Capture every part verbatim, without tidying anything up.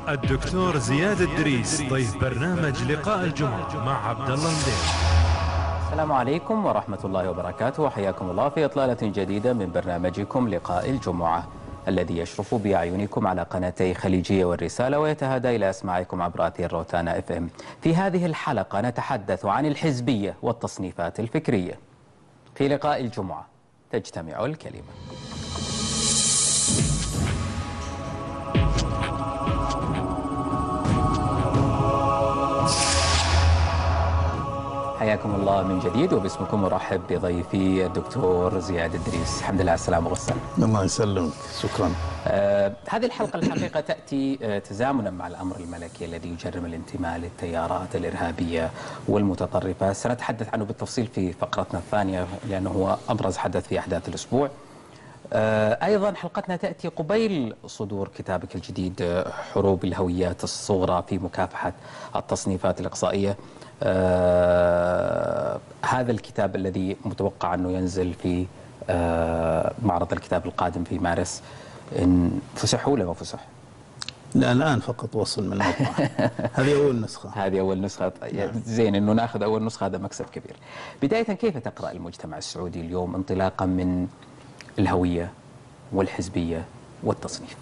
الدكتور زياد الدريس ضيف برنامج لقاء الجمعة مع عبد الله المدير. السلام عليكم ورحمة الله وبركاته، وحياكم الله في إطلالة جديدة من برنامجكم لقاء الجمعة الذي يشرف بأعينكم على قناتي خليجية والرسالة ويتهادى إلى أسماعكم عبر أثير روتانا اف ام. في هذه الحلقة نتحدث عن الحزبية والتصنيفات الفكرية. في لقاء الجمعة تجتمع الكلمة. حياكم الله من جديد، وباسمكم مرحب بضيفي الدكتور زياد الدريس. الحمد لله على السلامة والسلامة. الله يسلمك، شكرا. آه هذه الحلقة الحقيقة تأتي آه تزامنا مع الأمر الملكي الذي يجرم الانتماء للتيارات الإرهابية والمتطرفة. سنتحدث عنه بالتفصيل في فقرتنا الثانية لأنه هو أبرز حدث في أحداث الأسبوع. آه أيضا حلقتنا تأتي قبيل صدور كتابك الجديد آه حروب الهويات الصغرى في مكافحة التصنيفات الإقصائية. آه هذا الكتاب الذي متوقع أنه ينزل في آه معرض الكتاب القادم في مارس، إن فسح ولا ما فسح؟ لا، الآن فقط وصل من المطبعة. هذه أول نسخة. هذه أول نسخة. زين إنه ناخذ أول نسخة، هذا مكسب كبير. بداية، كيف تقرأ المجتمع السعودي اليوم انطلاقا من الهوية والحزبية والتصنيف؟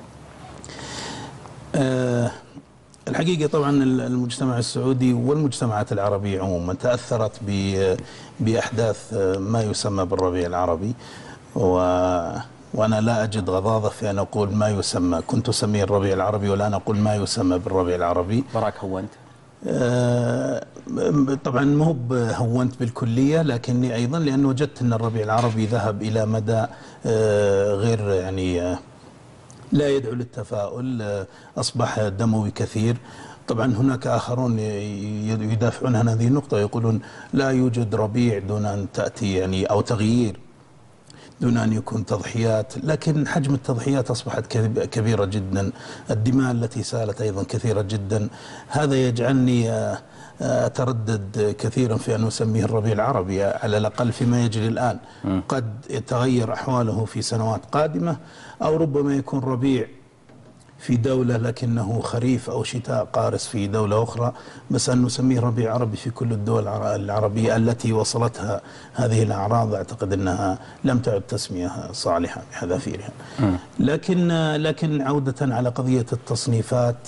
أه الحقيقة طبعا المجتمع السعودي والمجتمعات العربية عموما تأثرت بأحداث ما يسمى بالربيع العربي، و وأنا لا أجد غضاضة في أن أقول ما يسمى. كنت أسميه الربيع العربي والآن أقول ما يسمى بالربيع العربي. براك هونت؟ أه طبعا ما هو هونت بالكلية، لكني أيضا لأن وجدت أن الربيع العربي ذهب إلى مدى أه غير يعني أه لا يدعو للتفاؤل، أصبح دموي كثير. طبعا هناك آخرون يدافعون عن هذه النقطة، يقولون لا يوجد ربيع دون أن تأتي يعني أو تغيير دون أن يكون تضحيات، لكن حجم التضحيات أصبحت كبيرة جدا، الدماء التي سالت أيضا كثيرة جدا. هذا يجعلني أتردد كثيرا في أن أسميه الربيع العربي، على الأقل فيما يجري الآن. قد يتغير أحواله في سنوات قادمة، أو ربما يكون ربيع في دولة لكنه خريف أو شتاء قارس في دولة أخرى، بس أن نسميه ربيع عربي في كل الدول العربية التي وصلتها هذه الأعراض أعتقد أنها لم تعد تسمية صالحة بحذافيرها. لكن لكن عودة على قضية التصنيفات،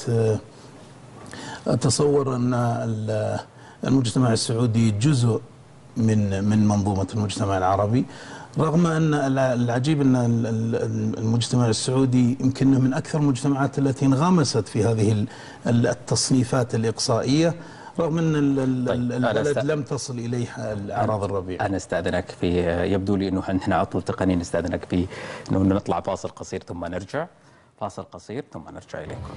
أتصور أن المجتمع السعودي جزء من من منظومة المجتمع العربي، رغم أن العجيب أن المجتمع السعودي يمكن من أكثر المجتمعات التي انغمست في هذه التصنيفات الإقصائية، رغم أن البلد لم تصل إليها الأعراض الربيع. أنا استأذنك في، يبدو لي أنه عندنا عطل تقني، نستأذنك في أنه نطلع فاصل قصير ثم نرجع. فاصل قصير ثم نرجع إليكم.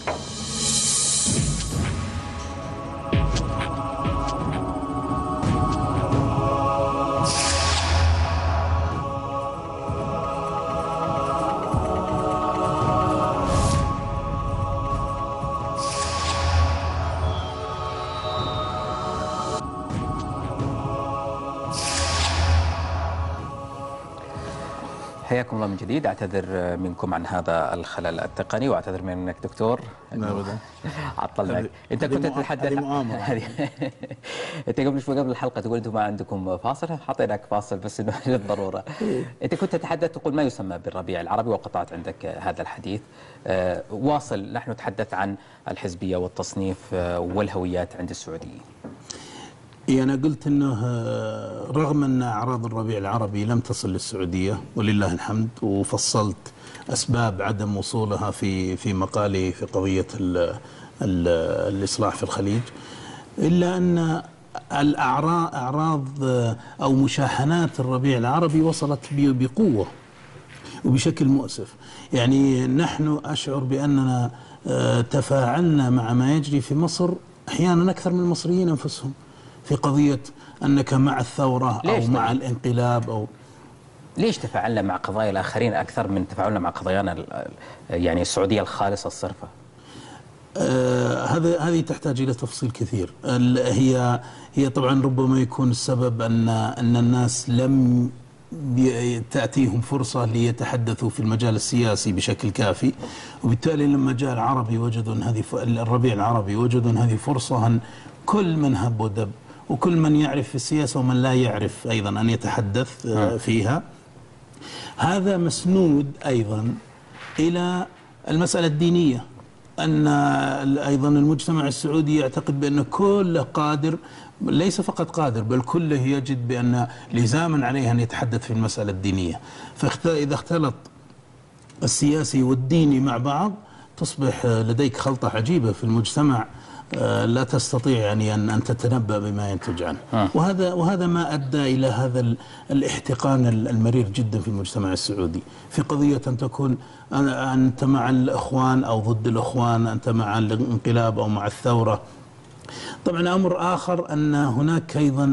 حياكم الله من جديد. أعتذر منكم عن هذا الخلل التقني، وأعتذر منك دكتور. لا أبدا، عطلناك. أنت كنت تتحدث هذه مؤامرة. أنت قبل شوي قبل الحلقة تقول أنتم ما عندكم فاصل، حطيناك فاصل بس إنه للضرورة. أنت كنت تتحدث تقول ما يسمى بالربيع العربي، وقطعت عندك هذا الحديث. أه واصل. نحن نتحدث عن الحزبية والتصنيف والهويات عند السعوديين. أنا قلت أنه رغم أن أعراض الربيع العربي لم تصل للسعودية ولله الحمد، وفصلت أسباب عدم وصولها في في مقالي في قضية ال ال الإصلاح في الخليج، إلا أن الأعراض أعراض أو مشاحنات الربيع العربي وصلت بقوة وبشكل مؤسف. يعني نحن أشعر بأننا تفاعلنا مع ما يجري في مصر أحيانا أكثر من المصريين أنفسهم، في قضية أنك مع الثورة أو مع الانقلاب. أو ليش تفاعلنا مع قضايا الآخرين أكثر من تفاعلنا مع قضايانا يعني السعودية الخالصة الصرفة؟ آه هذا هذه تحتاج إلى تفصيل كثير. هي هي طبعا ربما يكون السبب أن أن الناس لم تأتيهم فرصة ليتحدثوا في المجال السياسي بشكل كافي، وبالتالي لما جاء العربي وجدوا أن هذه الربيع العربي وجدوا أن هذه فرصة أن كل من هب ودب وكل من يعرف في السياسة ومن لا يعرف أيضا أن يتحدث فيها. هذا مسنود أيضا إلى المسألة الدينية، أن أيضا المجتمع السعودي يعتقد بأن كل قادر، ليس فقط قادر بل كله يجد بأن لزاما عليه أن يتحدث في المسألة الدينية. فإذا اختلط السياسي والديني مع بعض تصبح لديك خلطة عجيبة في المجتمع لا تستطيع يعني أن تتنبأ بما ينتج عنه. وهذا وهذا ما أدى إلى هذا الاحتقان المرير جدا في المجتمع السعودي في قضية أن تكون أنت مع الإخوان أو ضد الإخوان، أنت مع الانقلاب أو مع الثورة. طبعا أمر آخر أن هناك أيضا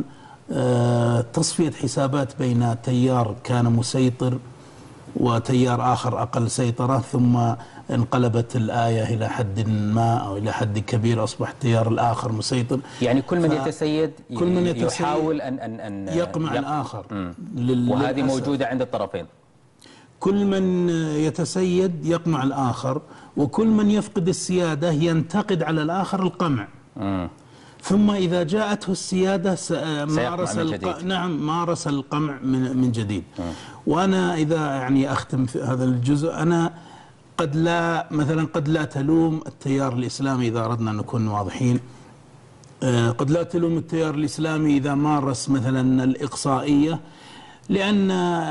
تصفية حسابات بين تيار كان مسيطر وتيار آخر أقل سيطرة، ثم انقلبت الآية إلى حد ما أو إلى حد كبير أصبح التيار الآخر مسيطر. يعني كل من يتسيد كل من يتسيد يحاول أن أن أن يقمع يق... الآخر، وهذه موجودة عند الطرفين. كل من يتسيد يقمع الآخر، وكل من يفقد السيادة ينتقد على الآخر القمع. م. ثم إذا جاءته السيادة مارس الق... نعم مارس القمع من من جديد. م. وأنا إذا يعني أختم في هذا الجزء، أنا قد لا مثلا قد لا تلوم التيار الإسلامي إذا أردنا أن نكون واضحين، قد لا تلوم التيار الإسلامي إذا مارس مثلا الإقصائية، لأن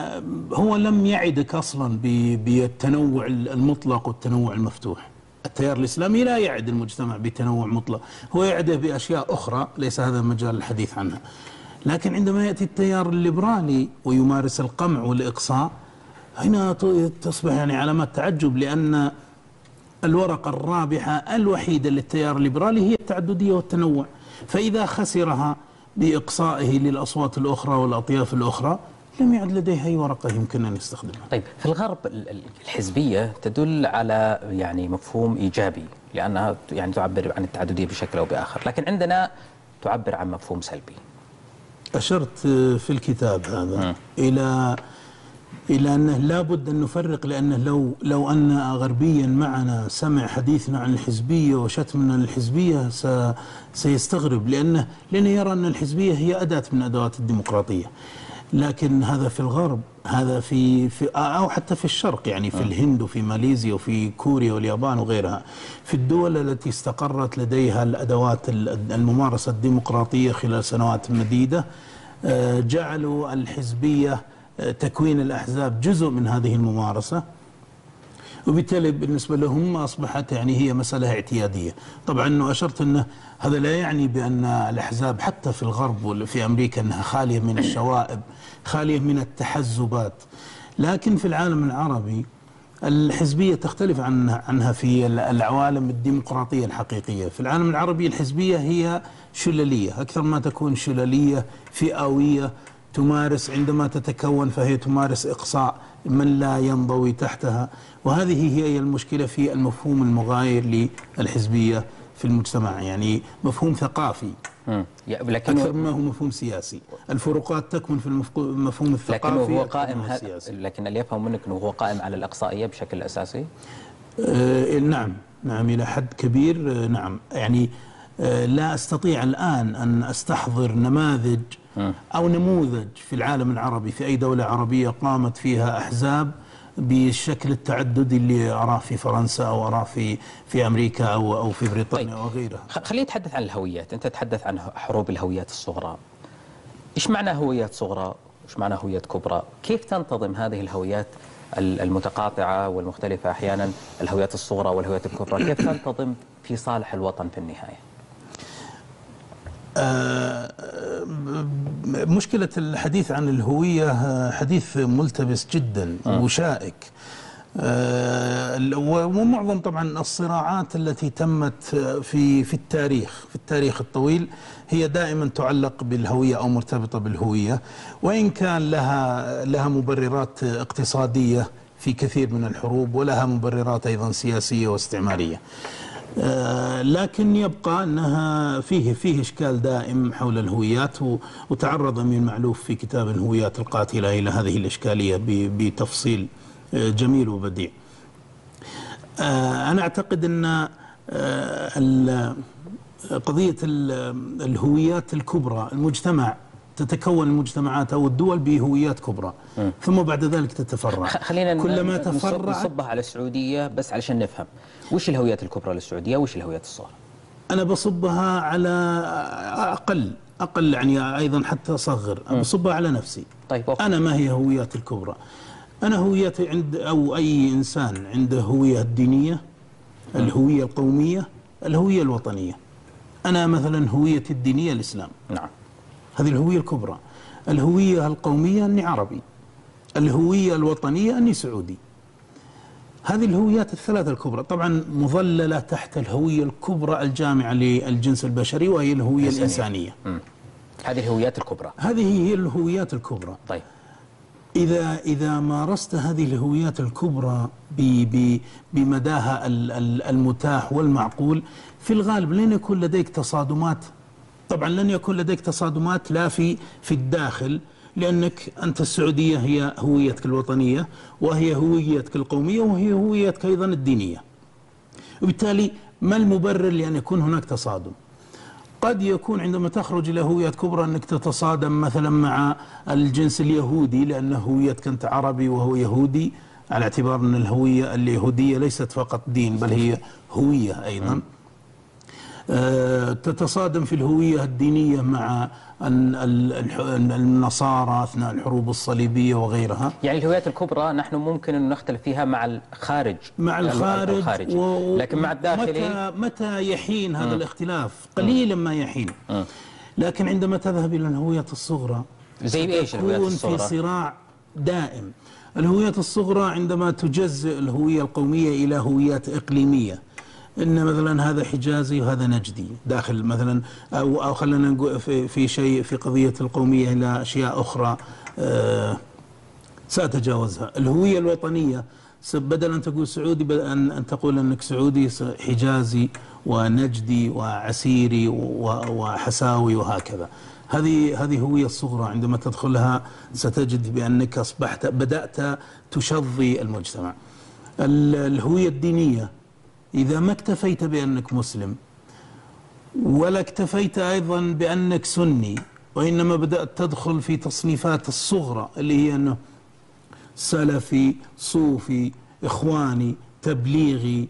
هو لم يعدك أصلا بالتنوع المطلق والتنوع المفتوح. التيار الإسلامي لا يعد المجتمع بتنوع مطلق، هو يعده بأشياء أخرى ليس هذا مجال الحديث عنها. لكن عندما يأتي التيار الليبرالي ويمارس القمع والإقصاء، هنا تصبح يعني علامات تعجب، لأن الورقة الرابحة الوحيدة للتيار الليبرالي هي التعددية والتنوع، فإذا خسرها بإقصائه للأصوات الأخرى والأطياف الأخرى لم يعد لديه أي ورقة يمكن أن يستخدمها. طيب، في الغرب الحزبية تدل على يعني مفهوم إيجابي لأنها يعني تعبر عن التعددية بشكل أو بآخر، لكن عندنا تعبر عن مفهوم سلبي. أشرت في الكتاب هذا م. إلى إلى أنه لابد أن نفرق، لأنه لو لو أن غربيا معنا سمع حديثنا عن الحزبية وشتمنا للحزبية سيستغرب، لأنه لأنه يرى أن الحزبية هي أداة من أدوات الديمقراطية. لكن هذا في الغرب، هذا في, في أو حتى في الشرق، يعني في الهند وفي ماليزيا وفي كوريا واليابان وغيرها، في الدول التي استقرت لديها الأدوات الممارسة الديمقراطية خلال سنوات مديدة، جعلوا الحزبية تكوين الأحزاب جزء من هذه الممارسة، وبالتالي بالنسبة لهم أصبحت يعني هي مسألة اعتيادية. طبعا أشرت أن هذا لا يعني بأن الأحزاب حتى في الغرب وفي أمريكا أنها خالية من الشوائب، خالية من التحزبات، لكن في العالم العربي الحزبية تختلف عن عنها في العوالم الديمقراطية الحقيقية. في العالم العربي الحزبية هي شللية أكثر ما تكون، شللية فئوية، تمارس عندما تتكون فهي تمارس إقصاء من لا ينضوي تحتها، وهذه هي المشكلة في المفهوم المغاير للحزبية في المجتمع، يعني مفهوم ثقافي أكثر ما هو مفهوم سياسي. الفروقات تكمن في المفهوم الثقافي، لكن هو قائم لكن اللي يفهم منك أنه هو قائم على الإقصائية بشكل أساسي. آه نعم نعم إلى حد كبير. آه نعم يعني آه لا أستطيع الآن أن أستحضر نماذج أو نموذج في العالم العربي في أي دولة عربية قامت فيها أحزاب بالشكل التعددي اللي أراه في فرنسا أو أراه في في أمريكا أو أو في بريطانيا طيب. وغيرها. خلينا نتحدث عن الهويات. أنت تتحدث عن حروب الهويات الصغرى. إيش معنى هويات صغرى؟ إيش معنى هويات كبرى؟ كيف تنتظم هذه الهويات المتقاطعة والمختلفة أحيانا، الهويات الصغرى والهويات الكبرى، كيف تنتظم في صالح الوطن في النهاية؟ مشكلة الحديث عن الهوية حديث ملتبس جدا وشائك، ومعظم طبعا الصراعات التي تمت في في التاريخ في التاريخ الطويل هي دائما تعلق بالهوية أو مرتبطة بالهوية، وإن كان لها لها مبررات اقتصادية في كثير من الحروب، ولها مبررات أيضا سياسية واستعمارية. آه لكن يبقى أنها فيه فيه إشكال دائم حول الهويات، وتعرض أمين معلوف في كتاب الهويات القاتلة إلى هذه الإشكالية بتفصيل آه جميل وبديع. آه أنا أعتقد أن آه قضية الهويات الكبرى، المجتمع تتكون المجتمعات أو الدول بهويات كبرى م. ثم بعد ذلك تتفرع. خلينا كلما تفرع نصبها على السعودية بس علشان نفهم وش الهويات الكبرى للسعودية وش الهويات الصغرى. أنا بصبها على أقل أقل يعني أيضا حتى أصغر، بصبها على نفسي. طيب أوكي. أنا ما هي هوياتي الكبرى؟ أنا هويتي عند أو أي إنسان عنده هوية الدينية، الهوية القومية، الهوية الوطنية. أنا مثلا هويتي الدينية الإسلام، نعم، هذه الهوية الكبرى. الهوية القومية أني عربي، الهوية الوطنية أني سعودي. هذه الهويات الثلاثة الكبرى طبعا مظللة تحت الهوية الكبرى الجامعة للجنس البشري وهي الهوية الإنسانية. م. هذه الهويات الكبرى. هذه هي الهويات الكبرى. طيب إذا إذا مارست هذه الهويات الكبرى بمداها المتاح والمعقول، في الغالب لن يكون لديك تصادمات. طبعا لن يكون لديك تصادمات لا في في الداخل، لأنك أنت السعودية هي هويتك الوطنية وهي هويتك القومية وهي هويتك أيضا الدينية، وبالتالي ما المبرر لأن يكون هناك تصادم؟ قد يكون عندما تخرج إلى هويات كبرى أنك تتصادم مثلا مع الجنس اليهودي، لأن هويتك أنت عربي وهو يهودي، على اعتبار أن الهوية اليهودية ليست فقط دين بل هي هوية أيضا. أه تتصادم في الهوية الدينية مع النصارى أثناء الحروب الصليبية وغيرها. يعني الهويات الكبرى نحن ممكن أن نختلف فيها مع الخارج مع الخارج, الخارج. و... لكن مع الداخلي متى, متى يحين هذا م. الاختلاف؟ قليلا ما يحين. م. لكن عندما تذهب إلى الهويات الصغرى زي إيش الهويات الصغرى؟ في صراع دائم. الهويات الصغرى عندما تجزئ الهوية القومية إلى هويات إقليمية، إن مثلا هذا حجازي وهذا نجدي داخل مثلا، أو, أو خلينا نقول في, في شيء في قضية القومية إلى أشياء أخرى أه سأتجاوزها. الهوية الوطنية بدل أن تقول سعودي بدل أن, أن تقول أنك سعودي، حجازي ونجدي وعسيري وحساوي وهكذا. هذه هذه هوية الصغرى. عندما تدخلها ستجد بأنك أصبحت بدأت تشظي المجتمع. الهوية الدينية إذا ما اكتفيت بأنك مسلم ولا اكتفيت أيضا بأنك سني، وإنما بدأت تدخل في تصنيفات الصغرى اللي هي أنه سلفي، صوفي، إخواني، تبليغي،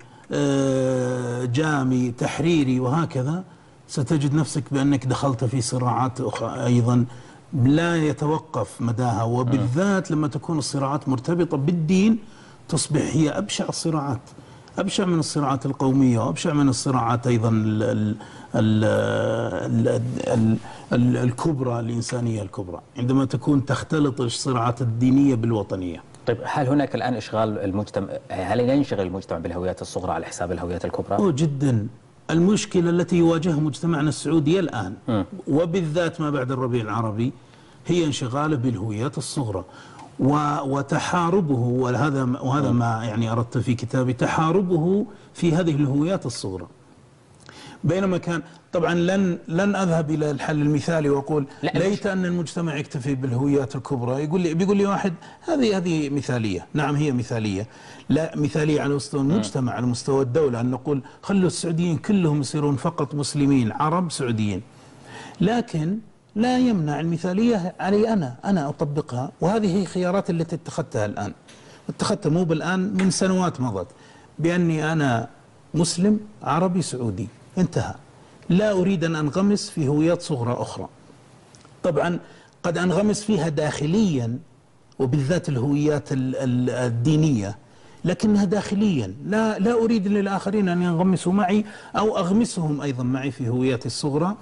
جامي، تحريري وهكذا، ستجد نفسك بأنك دخلت في صراعات أخرى أيضا لا يتوقف مداها، وبالذات لما تكون الصراعات مرتبطة بالدين تصبح هي أبشع الصراعات، أبشع من الصراعات القومية وأبشع من الصراعات أيضا ال ال ال ال ال ال الكبرى الإنسانية الكبرى، عندما تكون تختلط الصراعات الدينية بالوطنية. طيب هل هناك الآن إشغال المجتمع، هل ينشغل المجتمع بالهويات الصغرى على حساب الهويات الكبرى؟ أوه جدا. المشكلة التي يواجهها مجتمعنا السعودي الآن م. وبالذات ما بعد الربيع العربي هي انشغاله بالهويات الصغرى وتحاربه، وهذا وهذا ما يعني أردت في كتابي، تحاربه في هذه الهويات الصغرى. بينما كان طبعا لن لن أذهب إلى الحل المثالي وأقول ليت أن المجتمع يكتفي بالهويات الكبرى. يقول لي بيقول لي واحد هذه هذه مثالية. نعم هي مثالية، لا مثالية على مستوى المجتمع، على مستوى الدولة، أن نقول خلوا السعوديين كلهم يصيرون فقط مسلمين عرب سعوديين، لكن لا يمنع المثالية علي أنا أنا أطبقها. وهذه هي خيارات التي اتخذتها الآن، اتخذتها مو بالآن، من سنوات مضت، بأني أنا مسلم عربي سعودي، انتهى. لا أريد أن أنغمس في هويات صغرى أخرى. طبعا قد أنغمس فيها داخليا وبالذات الهويات الدينية، لكنها داخليا، لا لا أريد للآخرين أن ينغمسوا معي أو أغمسهم أيضا معي في هوياتي الصغرى،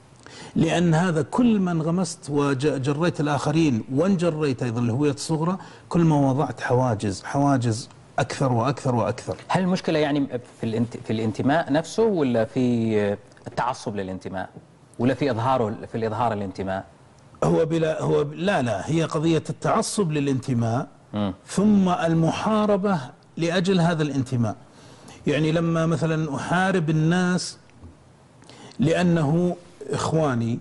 لأن هذا كل ما انغمست وجريت الآخرين وانجريت أيضا الهويات الصغرى كل ما وضعت حواجز حواجز أكثر وأكثر وأكثر. هل المشكلة يعني في في الانتماء نفسه، ولا في التعصب للانتماء، ولا في إظهاره في الإظهار الانتماء؟ هو بلا هو لا لا هي قضية التعصب للانتماء م. ثم المحاربة لأجل هذا الانتماء. يعني لما مثلا أحارب الناس لأنه إخواني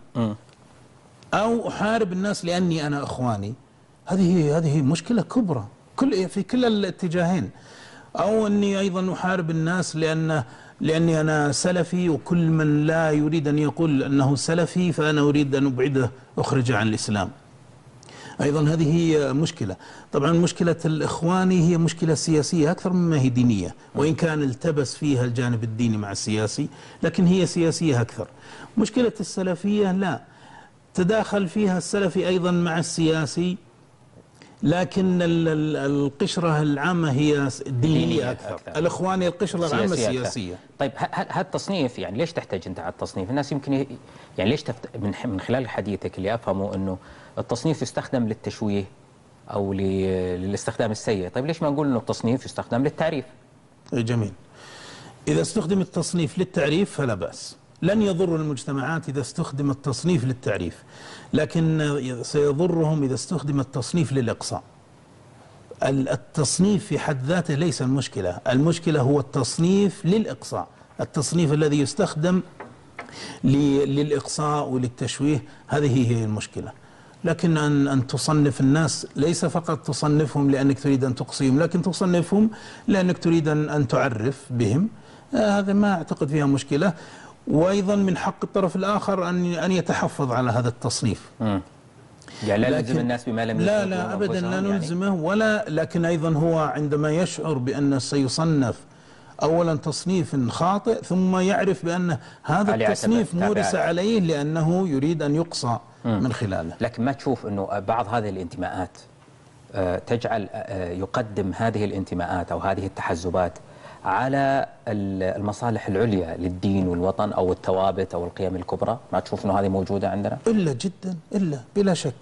أو أحارب الناس لأني أنا إخواني، هذه هذه مشكلة كبرى كل في كل الاتجاهين. أو أني أيضا أحارب الناس لأن لأني أنا سلفي، وكل من لا يريد أن يقول أنه سلفي فأنا أريد أن أبعده أخرج عن الإسلام. أيضا هذه هي مشكلة. طبعا مشكلة الإخواني هي مشكلة سياسية أكثر مما هي دينية، وإن كان التبس فيها الجانب الديني مع السياسي، لكن هي سياسية أكثر. مشكلة السلفية لا، تداخل فيها السلفي أيضا مع السياسي، لكن القشرة العامة هي دينية أكثر. أكثر. الإخواني القشرة العامة السياسية. طيب هذا التصنيف يعني ليش تحتاج أنت على التصنيف؟ الناس يمكن يعني ليش تفت... من من خلال حديثك اللي أفهمه أنه التصنيف يستخدم للتشويه أو للاستخدام السيء. طيب ليش ما نقول أنه التصنيف يستخدم للتعريف؟ جميل. إذا استخدم التصنيف للتعريف فلا بأس، لن يضر المجتمعات إذا استخدم التصنيف للتعريف، لكن سيضرهم إذا استخدم التصنيف للإقصاء. التصنيف في حد ذاته ليس المشكلة، المشكلة هو التصنيف للإقصاء، التصنيف الذي يستخدم للإقصاء وللتشويه، هذه هي المشكلة. لكن أن أن تصنف الناس ليس فقط تصنفهم لأنك تريد أن تقصيهم، لكن تصنفهم لأنك تريد أن أن تعرف بهم، هذا ما أعتقد فيها مشكلة. وأيضا من حق الطرف الآخر أن أن يتحفظ على هذا التصنيف. مم. يعني لا نلزم الناس بما لم لا لا أبدا لا نلزمه يعني. ولا لكن أيضا هو عندما يشعر بأنه سيصنف أولا تصنيف خاطئ، ثم يعرف بأن هذا التصنيف مورس عليه لأنه يريد أن يقصى مم. من خلاله. لكن ما تشوف أنه بعض هذه الانتماءات تجعل يقدم هذه الانتماءات أو هذه التحزبات على المصالح العليا للدين والوطن أو الثوابت أو القيم الكبرى؟ ما تشوف أنه هذه موجودة عندنا؟ إلا جدا، إلا بلا شك.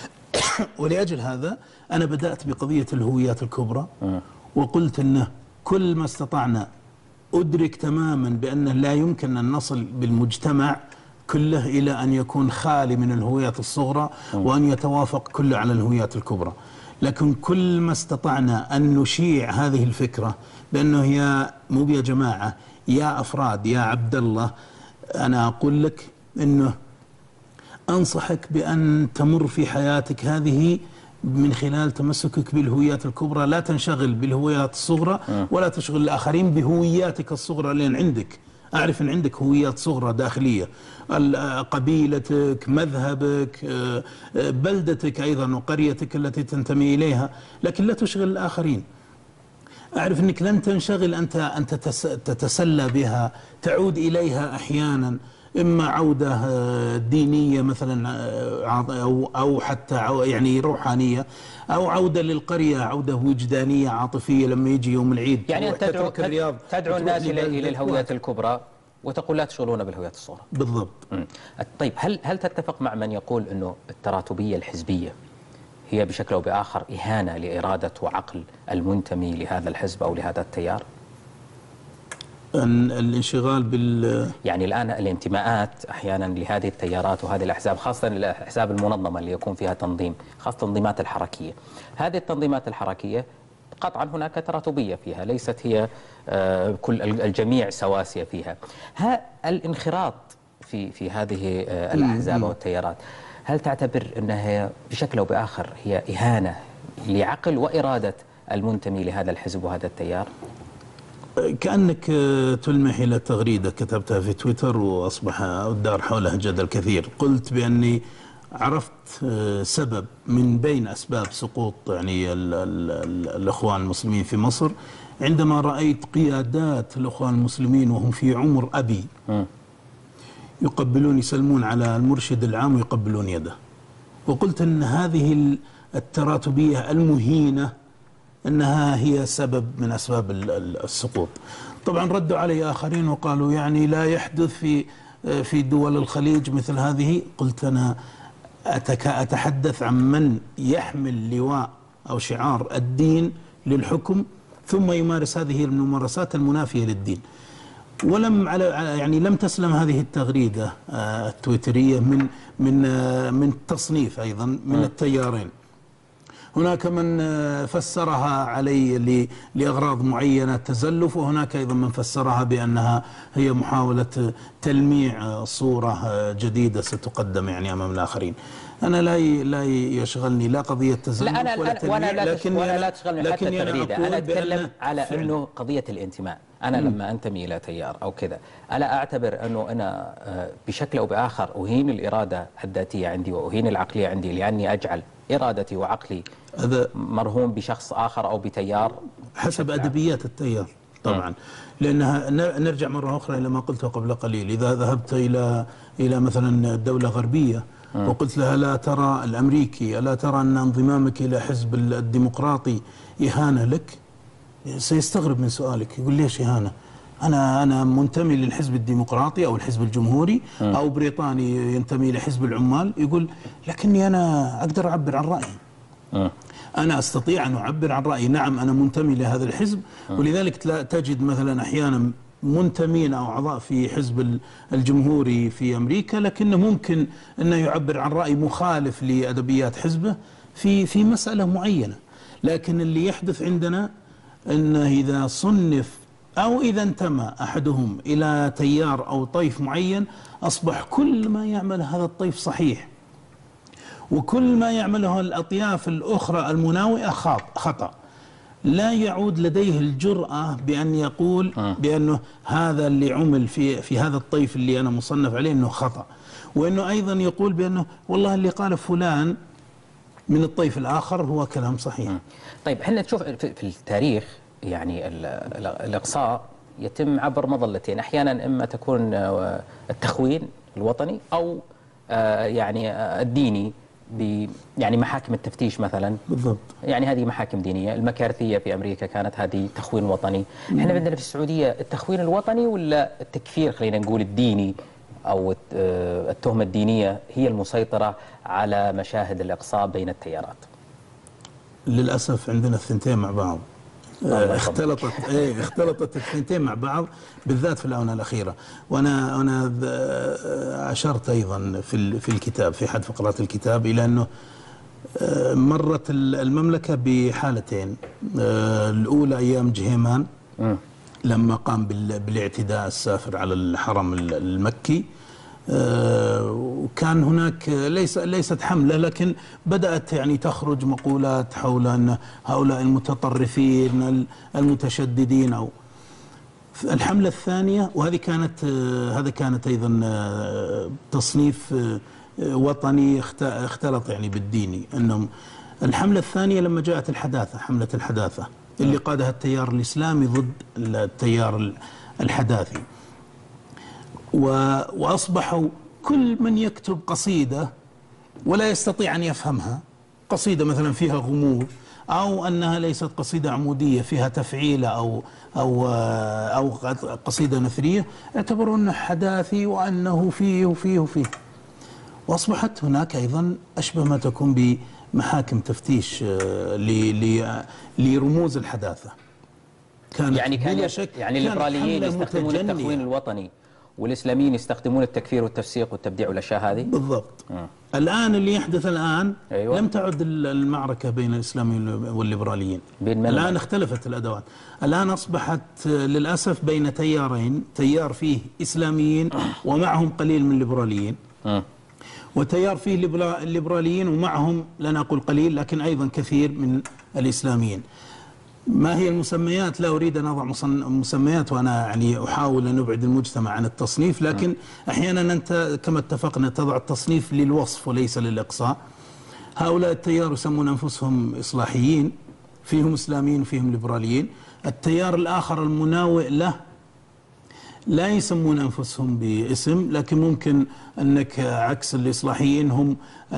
ولأجل هذا أنا بدأت بقضية الهويات الكبرى م. وقلت أنه كل ما استطعنا أدرك تماما بأنه لا يمكن أن نصل بالمجتمع كله إلى أن يكون خالي من الهويات الصغرى م. وأن يتوافق كله على الهويات الكبرى، لكن كل ما استطعنا أن نشيع هذه الفكرة بأنه يا مو يا جماعة يا أفراد يا عبد الله، أنا أقول لك أنه أنصحك بأن تمر في حياتك هذه من خلال تمسكك بالهويات الكبرى، لا تنشغل بالهويات الصغرى ولا تشغل الآخرين بهوياتك الصغرى، لأن عندك أعرف أن عندك هويات صغرى داخلية، قبيلتك، مذهبك، بلدتك أيضا وقريتك التي تنتمي إليها، لكن لا تشغل الآخرين. أعرف أنك لن تنشغل أنت أن تتسلى بها، تعود إليها أحيانا، إما عودة دينية مثلا أو أو حتى يعني روحانية، أو عودة للقرية، عودة وجدانية عاطفية لما يجي يوم العيد. يعني أنت تدعو, تدعو الناس إلى إلى الهويات الكبرى وتقول لا تشغلون بالهويات الصغرى. بالضبط. م. طيب هل هل تتفق مع من يقول أنه التراتبية الحزبية هي بشكل أو بآخر إهانة لإرادة وعقل المنتمي لهذا الحزب أو لهذا التيار؟ الانشغال بال يعني الآن الانتماءات أحيانا لهذه التيارات وهذه الأحزاب، خاصة الأحزاب المنظمة اللي يكون فيها تنظيم، خاصة التنظيمات الحركية، هذه التنظيمات الحركية قطعا هناك تراتبية فيها، ليست هي كل الجميع سواسية فيها. ها الانخراط في في هذه الأحزاب والتيارات، هل تعتبر أنها بشكل أو بآخر هي إهانة لعقل وإرادة المنتمي لهذا الحزب وهذا التيار؟ كأنك تلمح إلى تغريدة كتبتها في تويتر وأصبح الدار حولها جدل كثير. قلت بأني عرفت سبب من بين أسباب سقوط يعني ال ال ال الأخوان المسلمين في مصر عندما رأيت قيادات الأخوان المسلمين وهم في عمر أبي يقبلون يسلمون على المرشد العام ويقبلون يده، وقلت أن هذه التراتبية المهينة أنها هي سبب من أسباب السقوط. طبعا ردوا علي آخرين وقالوا يعني لا يحدث في في دول الخليج مثل هذه. قلت أنا أتحدث عن من يحمل لواء أو شعار الدين للحكم ثم يمارس هذه الممارسات المنافية للدين. ولم على يعني لم تسلم هذه التغريدة التويترية من من من تصنيف أيضا من التيارين. هناك من فسرها علي لأغراض معينة تزلف، وهناك أيضا من فسرها بأنها هي محاولة تلميع صورة جديدة ستقدم يعني أمام الآخرين. أنا لا لا يشغلني لا قضية تزلف لا أنا ولا تلميع، وأنا لا لكن وأنا لا تشغلني حتى التغريدة. أنا, أنا أتكلم على فعلا. أنه قضية الانتماء. أنا م. لما أنتمي إلى تيار أو كذا، ألا أعتبر أنه أنا بشكل أو بآخر أهين الإرادة الذاتية عندي وأهين العقلية عندي، لأني أجعل إرادتي وعقلي هذا مرهون بشخص آخر أو بتيار حسب أدبيات التيار طبعا. م. لأنها نرجع مرة أخرى إلى ما قلته قبل قليل. إذا ذهبت إلى إلى مثلا دولة غربية م. وقلت لها لا ترى الأمريكي ألا ترى أن انضمامك إلى حزب الديمقراطي إهانة لك، سيستغرب من سؤالك، يقول ليش إهانة؟ أنا أنا منتمي للحزب الديمقراطي أو الحزب الجمهوري م. أو بريطاني ينتمي لحزب العمال، يقول لكني أنا أقدر أعبر عن رأيي. م. أنا أستطيع أن أعبر عن رأيي، نعم أنا منتمي لهذا الحزب. م. ولذلك تجد مثلا أحيانا منتمين أو أعضاء في حزب الجمهوري في أمريكا لكنه ممكن أنه يعبر عن رأي مخالف لأدبيات حزبه في في مسألة معينة. لكن اللي يحدث عندنا أنه إذا صنف أو إذا انتمى أحدهم إلى تيار أو طيف معين، أصبح كل ما يعمل هذا الطيف صحيح، وكل ما يعمله الأطياف الأخرى المناوئة خطأ. لا يعود لديه الجرأة بأن يقول بأنه هذا اللي عمل في في هذا الطيف اللي أنا مصنف عليه أنه خطأ، وأنه أيضا يقول بأنه والله اللي قال فلان من الطيف الآخر هو كلام صحيح. طيب احنا نشوف في التاريخ يعني الإقصاء يتم عبر مظلتين، أحيانا إما تكون التخوين الوطني أو يعني الديني ب يعني محاكم التفتيش مثلا. بالضبط. يعني هذه محاكم دينية. المكارثية في أمريكا كانت هذه تخوين وطني. احنا عندنا في السعودية التخوين الوطني ولا التكفير خلينا نقول الديني أو التهمة الدينية هي المسيطرة على مشاهد الإقصاء بين التيارات؟ للأسف عندنا الثنتين مع بعض. اختلطت ايه اختلطت الثنتين مع بعض بالذات في الآونة الأخيرة. وأنا أنا أشرت أيضا في في الكتاب في أحد فقرات الكتاب إلى أنه مرت المملكة بحالتين. الأولى أيام جهيمان لما قام بالاعتداء السافر على الحرم المكي، وكان هناك ليس ليست حملة لكن بدأت يعني تخرج مقولات حول أن هؤلاء المتطرفين المتشددين. أو الحملة الثانية، وهذه كانت هذا كانت أيضا تصنيف وطني اختلط يعني بالديني. أنهم الحملة الثانية لما جاءت الحداثة، حملة الحداثة اللي قادها التيار الإسلامي ضد التيار الحداثي، وأصبحوا كل من يكتب قصيدة ولا يستطيع أن يفهمها، قصيدة مثلا فيها غموض أو أنها ليست قصيدة عمودية فيها تفعيلة أو أو أو قصيدة نثرية، اعتبروا أنه حداثي وأنه فيه وفيه وفيه. وأصبحت هناك أيضا أشبه ما تكون بمحاكم تفتيش لرموز الحداثة. كانت يعني كان يعني الليبراليين يستخدمون التخوين الوطني والإسلاميين يستخدمون التكفير والتفسيق والتبديع والأشياء هذه. بالضبط. م. الآن اللي يحدث الآن أيوة. لم تعد المعركة بين الإسلاميين والليبراليين، الآن اختلفت الأدوات. الآن أصبحت للأسف بين تيارين، تيار فيه إسلاميين ومعهم قليل من الليبراليين، م. وتيار فيه الليبراليين ومعهم لا نقول قليل لكن أيضا كثير من الإسلاميين. ما هي المسميات؟ لا أريد أن أضع مسميات وأنا يعني أحاول أن أبعد المجتمع عن التصنيف، لكن أحيانا أنت كما اتفقنا تضع التصنيف للوصف وليس للإقصاء. هؤلاء التيار يسمون أنفسهم إصلاحيين، فيهم إسلاميين وفيهم ليبراليين. التيار الآخر المناوئ له لا يسمون أنفسهم باسم، لكن ممكن أنك عكس الإصلاحيين هم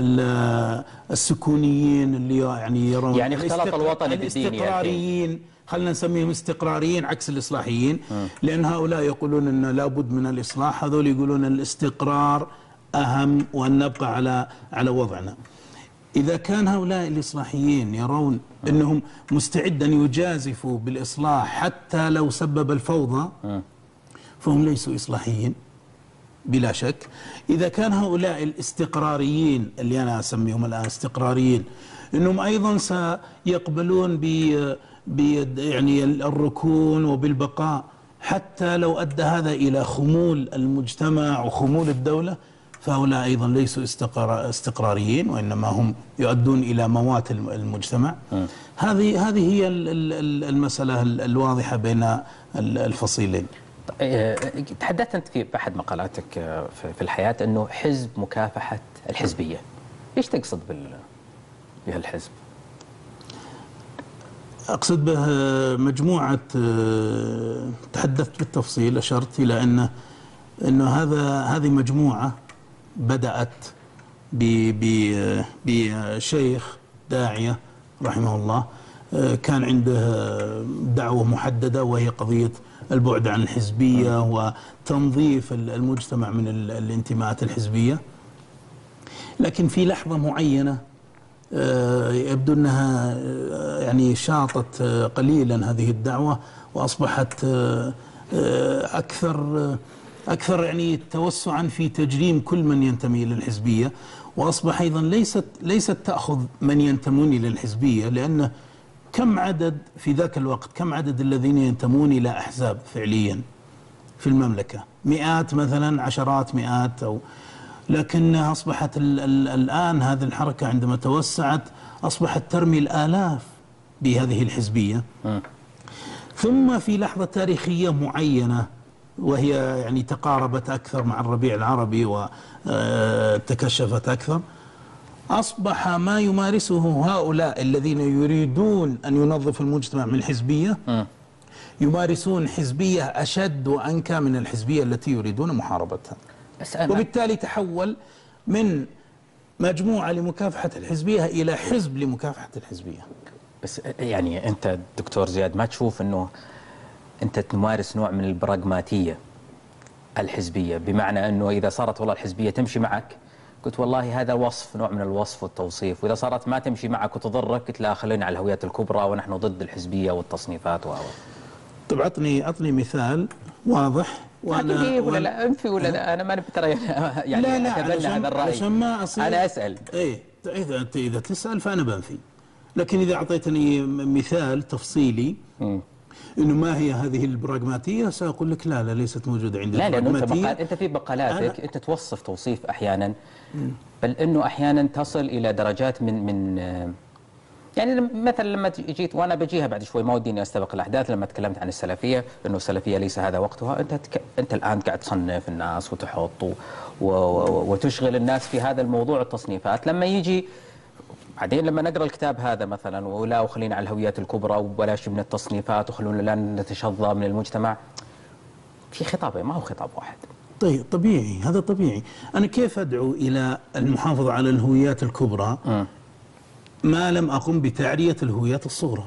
السكونيين اللي يعني يرون يعني اختلط الوطني بالدين، الاستقراريين، خلينا نسميهم استقراريين عكس الإصلاحيين. م. لأن هؤلاء يقولون أن لابد من الإصلاح، هذول يقولون الاستقرار أهم وأن نبقى على على وضعنا. إذا كان هؤلاء الإصلاحيين يرون أنهم مستعد أن يجازفوا بالإصلاح حتى لو سبب الفوضى، م. فهم ليسوا إصلاحيين، بلا شك. إذا كان هؤلاء الاستقراريين اللي أنا أسميهم الآن استقراريين أنهم أيضا سيقبلون ب يعني الركون وبالبقاء حتى لو أدى هذا إلى خمول المجتمع وخمول الدولة، فهؤلاء أيضا ليسوا استقراريين وإنما هم يؤدون إلى موات المجتمع. هذه هذه هي المسألة الواضحة بين الفصيلين. تحدثت أنت في أحد مقالاتك في الحياة أنه حزب مكافحة الحزبية. إيش تقصد بهالحزب؟ أقصد به مجموعة، تحدثت بالتفصيل، أشرت إلى أن أنه هذا هذه مجموعة بدأت بشيخ داعية رحمه الله كان عنده دعوة محددة وهي قضية البعد عن الحزبية وتنظيف المجتمع من الانتماءات الحزبية، لكن في لحظة معينة يبدو أنها يعني شاطت قليلا هذه الدعوة وأصبحت أكثر أكثر يعني توسعا في تجريم كل من ينتمي إلى الحزبية، وأصبح أيضا ليست ليست تأخذ من ينتمون إلى الحزبية، لأن كم عدد في ذاك الوقت كم عدد الذين ينتمون إلى أحزاب فعليا في المملكة؟ مئات مثلا، عشرات مئات، أو لكنها أصبحت ال ال الآن هذه الحركة عندما توسعت أصبحت ترمي الآلاف بهذه الحزبية. م. ثم في لحظة تاريخية معينة وهي يعني تقاربت أكثر مع الربيع العربي وتكشفت أكثر، أصبح ما يمارسه هؤلاء الذين يريدون أن ينظفوا المجتمع من الحزبية م. يمارسون حزبية أشد وأنكى من الحزبية التي يريدون محاربتها، وبالتالي تحول من مجموعة لمكافحة الحزبية إلى حزب لمكافحة الحزبية. بس يعني أنت دكتور زياد ما تشوف أنه أنت تمارس نوع من البراغماتية الحزبية، بمعنى أنه إذا صارت والله الحزبية تمشي معك قلت والله هذا وصف، نوع من الوصف والتوصيف، وإذا صارت ما تمشي معك وتضرك قلت لا خلينا على الهويات الكبرى ونحن ضد الحزبية والتصنيفات و طب عطني عطني مثال واضح. وانا إيه ولا لا انفي ولا لا، انا ما ترى يعني لا لا اتبنى هذا الراي عشان ما أصير انا اسال. ايه اذا انت اذا تسال فانا بنفي، لكن اذا اعطيتني مثال تفصيلي م. انه ما هي هذه البراغماتيه ساقول لك لا لا ليست موجوده عندي. لا لانه انت بقال انت في مقالاتك انت توصف توصيف احيانا م. بل انه احيانا تصل الى درجات من من يعني مثلا لما جيت وانا بجيها بعد شوي ما ودي اني استبق الاحداث، لما تكلمت عن السلفيه انه السلفيه ليس هذا وقتها، انت تك... انت الان قاعد تصنف الناس وتحط و... و... وتشغل الناس في هذا الموضوع التصنيفات. لما يجي بعدين لما نقرا الكتاب هذا مثلا ولا وخلينا على الهويات الكبرى وبلاش من التصنيفات وخلونا لا نتشظى من المجتمع، في خطابين ما هو خطاب واحد. طيب طبيعي، هذا طبيعي. انا كيف ادعو الى المحافظه على الهويات الكبرى م. ما لم أقم بتعرية الهويات الصغرى؟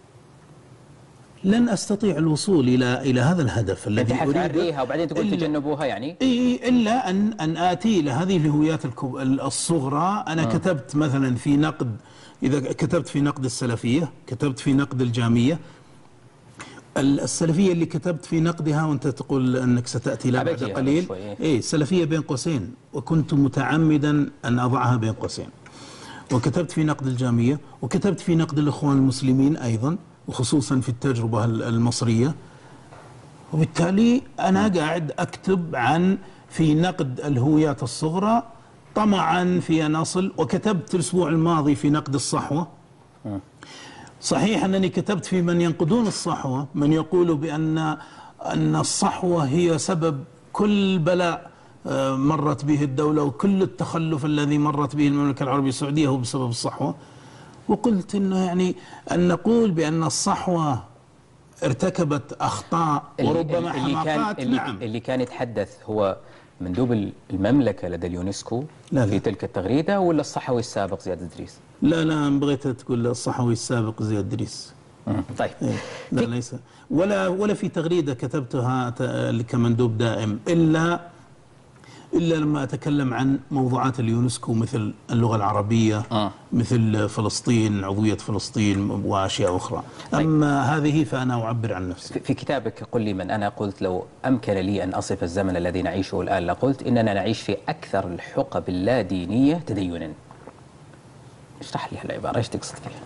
لن أستطيع الوصول إلى إلى هذا الهدف الذي أريده. تعريها وبعدين تقول تجنبوها يعني؟ إيه إلا أن أن آتي إلى هذه الهويات الصغرى. أنا م. كتبت مثلا في نقد، إذا كتبت في نقد السلفية، كتبت في نقد الجامية. السلفية اللي كتبت في نقدها وأنت تقول أنك ستأتي لها بعد قليل، إيه السلفية بين قوسين، وكنت متعمدا أن أضعها بين قوسين. وكتبت في نقد الجامية، وكتبت في نقد الإخوان المسلمين أيضا، وخصوصا في التجربة المصرية. وبالتالي أنا قاعد أكتب عن في نقد الهويات الصغرى طمعا في أن أصل. وكتبت الأسبوع الماضي في نقد الصحوة. صحيح أنني كتبت في من ينقدون الصحوة، من يقول بأن أن الصحوة هي سبب كل بلاء مرت به الدولة وكل التخلف الذي مرت به المملكة العربية السعودية هو بسبب الصحوة. وقلت إنه يعني أن نقول بأن الصحوة ارتكبت أخطاء وربما حماقات. اللي, نعم. اللي كان يتحدث هو مندوب المملكة لدى اليونسكو لا لا. في تلك التغريدة، ولا الصحوي السابق زياد إدريس؟ لا لا بغيت تقول الصحوي السابق زياد إدريس. طيب إيه. لا ليس ولا ولا في تغريدة كتبتها كمندوب دائم، إلا إلا لما أتكلم عن موضوعات اليونسكو مثل اللغة العربية آه. مثل فلسطين، عضوية فلسطين وأشياء أخرى. طيب. أما هذه فأنا أعبر عن نفسي. في كتابك قل لي من أنا، قلت لو أمكن لي أن أصف الزمن الذي نعيشه الآن لقلت إننا نعيش في أكثر الحقب اللادينية تدينا. اشرح لي هالعبارة، ايش تقصد فيها؟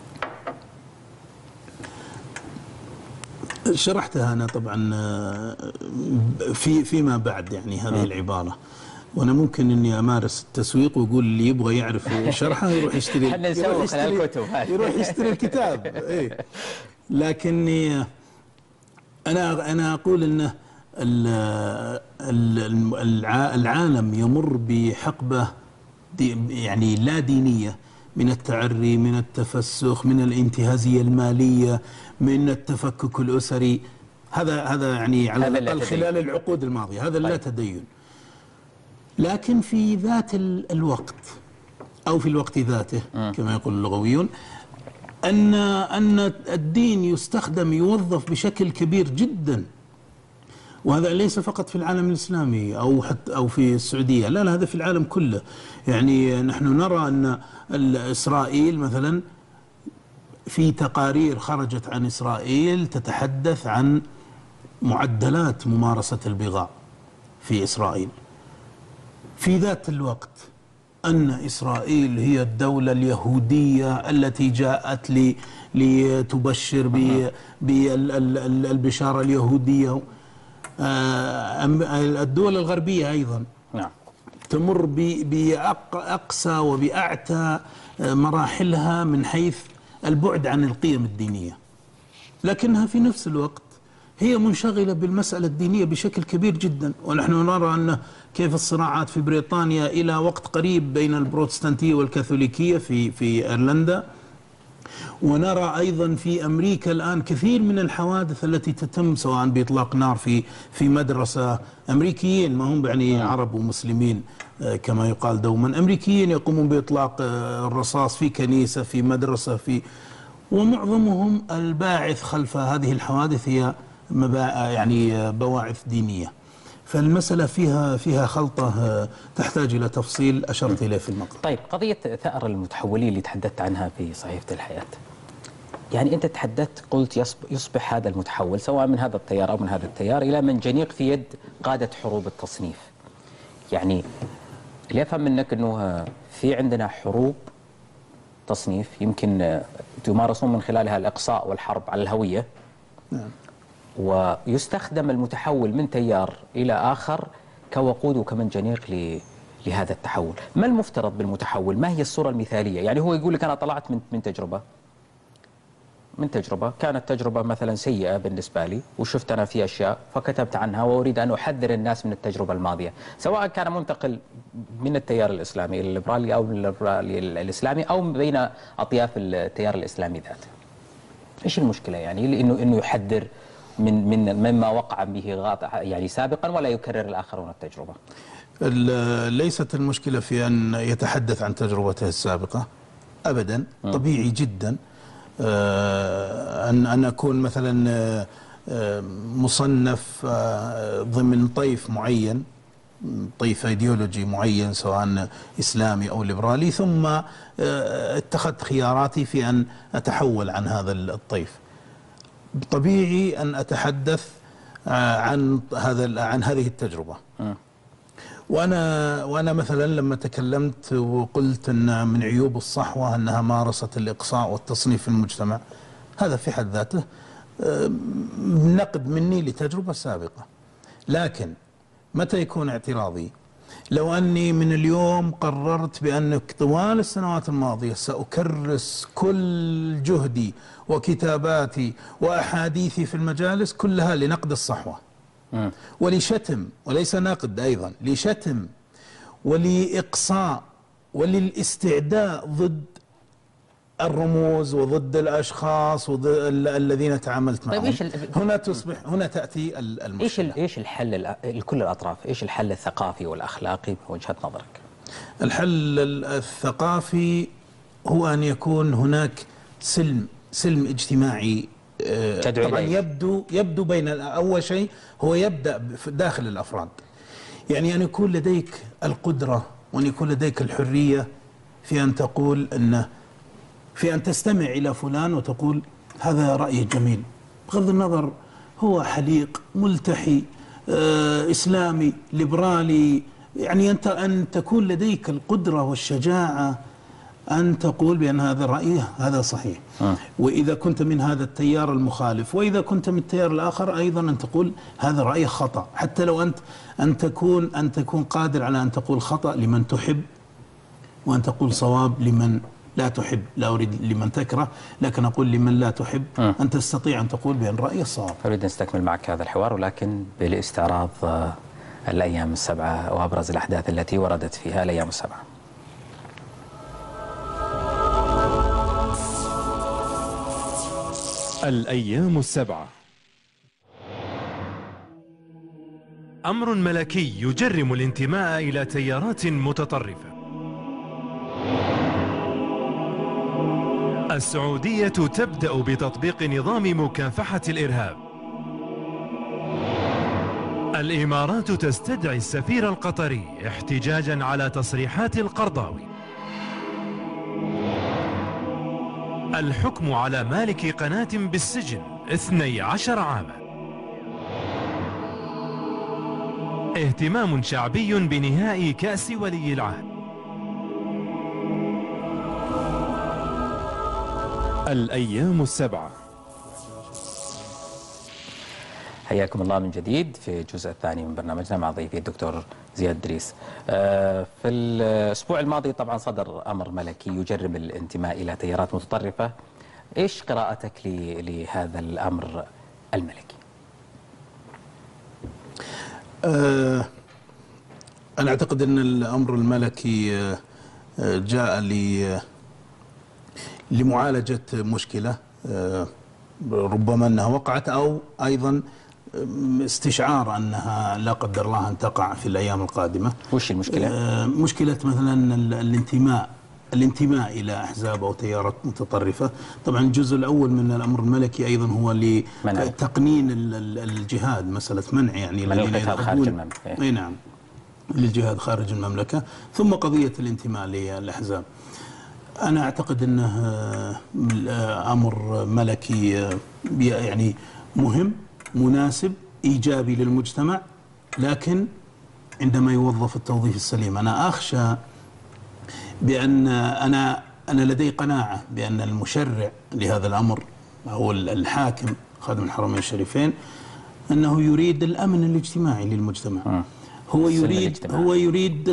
شرحتها أنا طبعا في فيما بعد يعني هذه العبارة، وأنا ممكن إني أمارس التسويق وأقول اللي يبغى يعرف شرحها يروح يشتري احنا نسوق على الكتب يروح يشتري الكتاب. إيه. لكني أنا أنا أقول إنه العالم يمر بحقبة يعني لا دينية، من التعري، من التفسخ، من الانتهازية المالية، من التفكك الأسري. هذا هذا يعني على الأقل خلال العقود الماضية هذا طيب. لا تدين. لكن في ذات الوقت أو في الوقت ذاته م. كما يقول اللغويون، أن أن الدين يستخدم يوظف بشكل كبير جدا، وهذا ليس فقط في العالم الإسلامي أو حتى أو في السعودية، لا لا هذا في العالم كله. يعني نحن نرى أن إسرائيل مثلا في تقارير خرجت عن إسرائيل تتحدث عن معدلات ممارسة البغاء في إسرائيل. في ذات الوقت أن إسرائيل هي الدولة اليهودية التي جاءت لي لتبشر بالبشارة اليهودية. الدول الغربية أيضا نعم تمر بأقصى وبأعتى مراحلها من حيث البعد عن القيم الدينية، لكنها في نفس الوقت هي منشغلة بالمسألة الدينية بشكل كبير جدا. ونحن نرى أن كيف الصراعات في بريطانيا إلى وقت قريب بين البروتستانتية والكاثوليكية في في أيرلندا، ونرى أيضا في أمريكا الآن كثير من الحوادث التي تتم سواء بإطلاق نار في في مدرسة، أمريكيين ما هم يعني عرب ومسلمين كما يقال دوما، أمريكيين يقومون بإطلاق الرصاص في كنيسة، في مدرسة، في ومعظمهم الباعث خلف هذه الحوادث هي يعني بواعث دينية. فالمسألة فيها فيها خلطة تحتاج إلى تفصيل أشرت إليه في المقال. طيب، قضية ثأر المتحولين اللي تحدثت عنها في صحيفة الحياة، يعني أنت تحدثت قلت يصبح هذا المتحول سواء من هذا التيار أو من هذا التيار إلى منجنيق في يد قادة حروب التصنيف. يعني اللي أفهم منك أنه في عندنا حروب تصنيف يمكن تمارسون من خلالها الإقصاء والحرب على الهوية. نعم. ويستخدم المتحول من تيار إلى آخر كوقود وكمنجنيق لهذا التحول. ما المفترض بالمتحول؟ ما هي الصورة المثالية؟ يعني هو يقول لك أنا طلعت من من تجربة من تجربة كانت تجربة مثلا سيئة بالنسبة لي، وشفت أنا في أشياء فكتبت عنها وأريد أن أحذر الناس من التجربة الماضية، سواء كان منتقل من التيار الإسلامي الليبرالي أو الليبرالي الإسلامي أو بين أطياف التيار الإسلامي ذاته. إيش المشكلة يعني إنه إنه يحذر من من مما وقع به يعني سابقا ولا يكرر الآخرون التجربة؟ ليست المشكلة في أن يتحدث عن تجربته السابقة أبدا. م. طبيعي جدا أن أن أكون مثلا مصنف ضمن طيف معين، طيف ايديولوجي معين سواء إسلامي أو ليبرالي، ثم اتخذت خياراتي في أن أتحول عن هذا الطيف. طبيعي أن أتحدث عن هذا عن هذه التجربة. وأنا وأنا مثلا لما تكلمت وقلت أن من عيوب الصحوة أنها مارست الإقصاء والتصنيف في المجتمع، هذا في حد ذاته نقد مني لتجربة سابقة. لكن متى يكون اعتراضي؟ لو أني من اليوم قررت بأن طوال السنوات الماضية سأكرس كل جهدي وكتاباتي وأحاديثي في المجالس كلها لنقد الصحوة ولشتم، وليس نقد أيضا، لشتم ولإقصاء وللاستعداء ضد الرموز وضد الأشخاص وضد الذين تعاملت معهم. طيب هنا تصبح هنا تأتي المشكلة. إيش إيش الحل لكل الأطراف؟ إيش الحل الثقافي والأخلاقي من وجهة نظرك؟ الحل الثقافي هو أن يكون هناك سلم سلم اجتماعي. طبعا يبدو يبدو بين أول شيء هو يبدأ داخل الأفراد. يعني أن يكون لديك القدرة وأن يكون لديك الحرية في أن تقول أن في أن تستمع إلى فلان وتقول هذا رأي جميل، بغض النظر هو حليق ملتحي آه، إسلامي ليبرالي، يعني أنت أن تكون لديك القدرة والشجاعة أن تقول بأن هذا الرأي هذا صحيح. آه. وإذا كنت من هذا التيار المخالف، وإذا كنت من التيار الآخر أيضا أن تقول هذا رأي خطأ، حتى لو أنت أن تكون أن تكون قادر على أن تقول خطأ لمن تحب، وأن تقول صواب لمن لا تحب. لا أريد لمن تكره، لكن أقول لمن لا تحب آه. أن تستطيع أن تقول بأن رأي الصواب. أريد نستكمل معك هذا الحوار، ولكن بالاستعراض الأيام السبعة وأبرز الأحداث التي وردت فيها الأيام السبعة. الأيام السبعة. أمر ملكي يجرم الانتماء إلى تيارات متطرفة. السعودية تبدأ بتطبيق نظام مكافحة الإرهاب. الإمارات تستدعي السفير القطري احتجاجا على تصريحات القرضاوي. الحكم على مالك قناة بالسجن اثني عشر عاما. اهتمام شعبي بنهائي كأس ولي العهد. الأيام السبعة. حياكم الله من جديد في الجزء الثاني من برنامجنا مع ضيفي الدكتور زياد دريس. في الأسبوع الماضي طبعا صدر أمر ملكي يجرم الانتماء إلى تيارات متطرفة. إيش قراءتك لهذا الأمر الملكي؟ أه أنا أعتقد أن الأمر الملكي جاء لي لمعالجة مشكلة ربما أنها وقعت، أو أيضا استشعار أنها لا قدر الله أن تقع في الأيام القادمة. وش المشكلة؟ مشكلة مثلا الانتماء الانتماء إلى أحزاب أو تيارات متطرفة. طبعا الجزء الأول من الأمر الملكي أيضا هو لتقنين الجهاد، مسألة منع يعني من القتال خارج المملكة. أي نعم، للجهاد خارج المملكة، ثم قضية الانتماء للأحزاب. أنا أعتقد أنه أمر ملكي يعني مهم، مناسب، إيجابي للمجتمع، لكن عندما يوظف التوظيف السليم. أنا أخشى بأن أنا أنا لدي قناعة بأن المشرع لهذا الأمر أو الحاكم خادم الحرمين الشريفين أنه يريد الأمن الاجتماعي للمجتمع. هو يريد هو يريد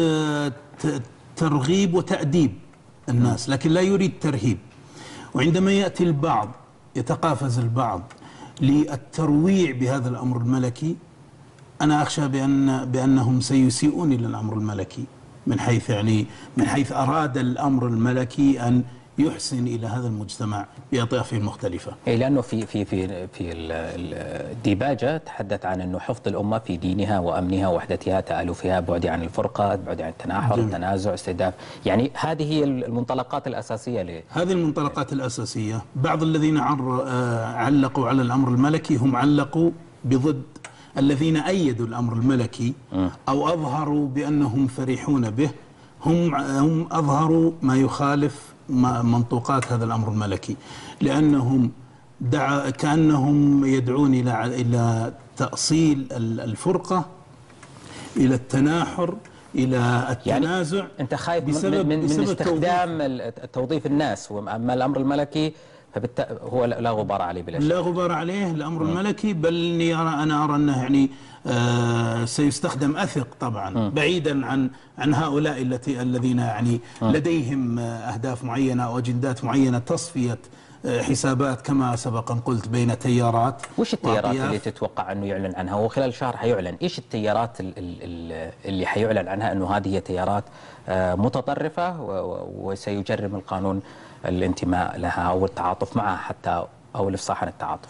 ترغيب وتأديب الناس، لكن لا يريد ترهيب. وعندما يأتي البعض يتقافز البعض للترويع بهذا الأمر الملكي، أنا أخشى بأن بأنهم سيسيئون إلى الأمر الملكي، من حيث يعني من حيث أراد الأمر الملكي أن يحسن إلى هذا المجتمع بأطيافه المختلفة. إيه، لأنه في في في في الديباجة تحدث عن أنه حفظ الأمة في دينها وأمنها ووحدتها، تآلفها، بعد عن الفرقة، بعد عن التناحر، جميل. التنازع، استهداف، يعني هذه هي المنطلقات الأساسية ل هذه المنطلقات الأساسية. بعض الذين علقوا على الأمر الملكي هم علقوا بضد الذين أيدوا الأمر الملكي أو أظهروا بأنهم فرحون به. هم هم أظهروا ما يخالف منطوقات هذا الأمر الملكي، لأنهم دعا كأنهم يدعون إلى إلى تأصيل الفرقة، إلى التناحر، إلى التنازع. يعني أنت خايف بسبب من, من, من استخدام التوظيف الناس، وأما الأمر الملكي فبالت... هو لا غبار عليه بلا شك. لا غبار عليه الأمر م. الملكي، بل إني أرى أنا أرى أنه يعني آه سيستخدم أثق طبعا، م. بعيدا عن عن هؤلاء التي الذين يعني م. لديهم أهداف معينة أو أجندات معينة، تصفية حسابات كما سبق أن قلت بين تيارات. وش التيارات اللي تتوقع أنه يعلن عنها؟ هو خلال شهر حيعلن إيش التيارات اللي حيعلن عنها أنه هذه هي تيارات متطرفة وسيجرم القانون الانتماء لها أو التعاطف معها حتى، أو الإفصاح عن التعاطف؟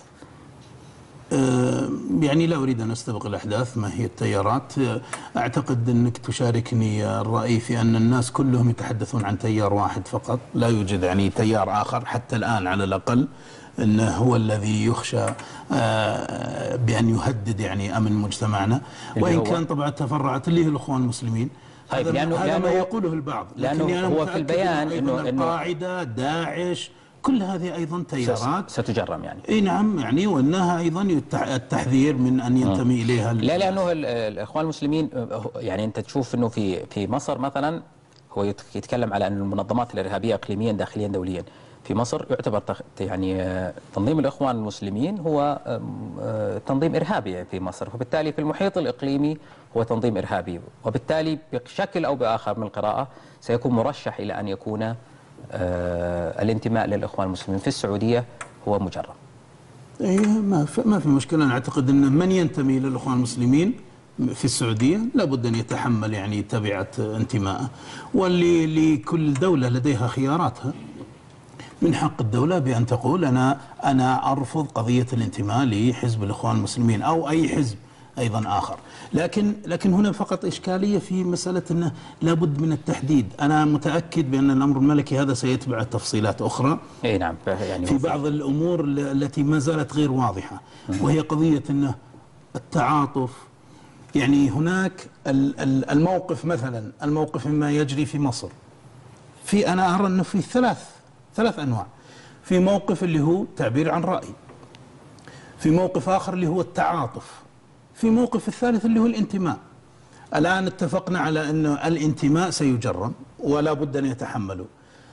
يعني لا أريد أن أستبق الأحداث. ما هي التيارات؟ أعتقد أنك تشاركني الرأي في أن الناس كلهم يتحدثون عن تيار واحد فقط، لا يوجد يعني تيار آخر حتى الآن على الأقل أنه هو الذي يخشى بأن يهدد يعني أمن مجتمعنا، وإن كان طبعا تفرعت اللي هي الإخوان المسلمين. طيب هذا, لأنه هذا لأنه ما يقوله البعض، لكني أنا هو في البيان إنه, إنه القاعدة داعش كل هذه أيضا تيارات ستجرم يعني. اي نعم يعني، وانها ايضا التحذير من ان ينتمي اليها. لا لانه الاخوان المسلمين يعني انت تشوف انه في في مصر مثلا هو يتكلم على ان المنظمات الارهابيه اقليميا داخليا دوليا. في مصر يعتبر يعني تنظيم الاخوان المسلمين هو تنظيم ارهابي في مصر، وبالتالي في المحيط الاقليمي هو تنظيم ارهابي، وبالتالي بشكل او باخر من القراءه سيكون مرشح الى ان يكون آه الانتماء للإخوان المسلمين في السعودية هو مجرم. إيه ما في ما في مشكلة. أنا أعتقد أن من ينتمي للإخوان المسلمين في السعودية لابد أن يتحمل يعني تبعة انتمائه، واللي لكل دولة لديها خياراتها. من حق الدولة بأن تقول أنا أنا أرفض قضية الانتماء لحزب الإخوان المسلمين أو أي حزب أيضا آخر. لكن لكن هنا فقط إشكالية في مسألة أنه لابد من التحديد. أنا متأكد بأن الأمر الملكي هذا سيتبع تفصيلات أخرى. أي نعم يعني في بعض الأمور التي ما زالت غير واضحة، وهي قضية أنه التعاطف. يعني هناك الموقف مثلا الموقف مما يجري في مصر، في أنا أرى أنه في ثلاث ثلاث أنواع. في موقف اللي هو تعبير عن رأي، في موقف آخر اللي هو التعاطف، في موقف الثالث اللي هو الانتماء. الآن اتفقنا على أن الانتماء سيجرم ولا بد أن يتحمله.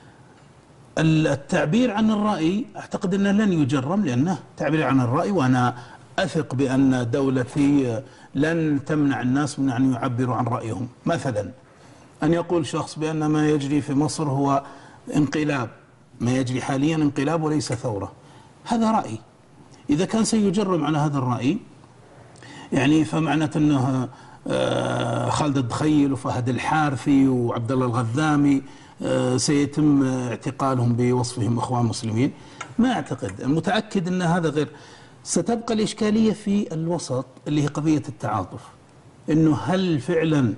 التعبير عن الرأي أعتقد أنه لن يجرم، لأنه تعبير عن الرأي، وأنا أثق بأن دولتي لن تمنع الناس من أن يعبروا عن رأيهم. مثلا أن يقول شخص بأن ما يجري في مصر هو انقلاب، ما يجري حاليا انقلاب وليس ثورة، هذا رأي. إذا كان سيجرم على هذا الرأي يعني فمعنى أنه خالد الدخيل وفهد الحارثي وعبد الله الغذامي سيتم اعتقالهم بوصفهم إخوان مسلمين. ما أعتقد، متأكد أن هذا غير. ستبقى الإشكالية في الوسط اللي هي قضية التعاطف، أنه هل فعلا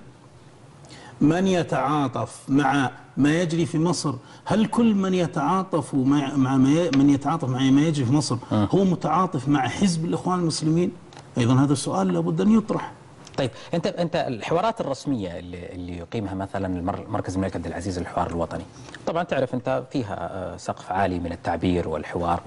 من يتعاطف مع ما يجري في مصر، هل كل من يتعاطف مع, مع من يتعاطف مع ما يجري في مصر هو متعاطف مع حزب الإخوان المسلمين؟ أيضا هذا السؤال لابد أن يطرح. طيب انت انت الحوارات الرسميه اللي اللي يقيمها مثلا المركز الملك عبد العزيز للحوار الوطني، طبعا تعرف انت فيها سقف عالي من التعبير والحوار،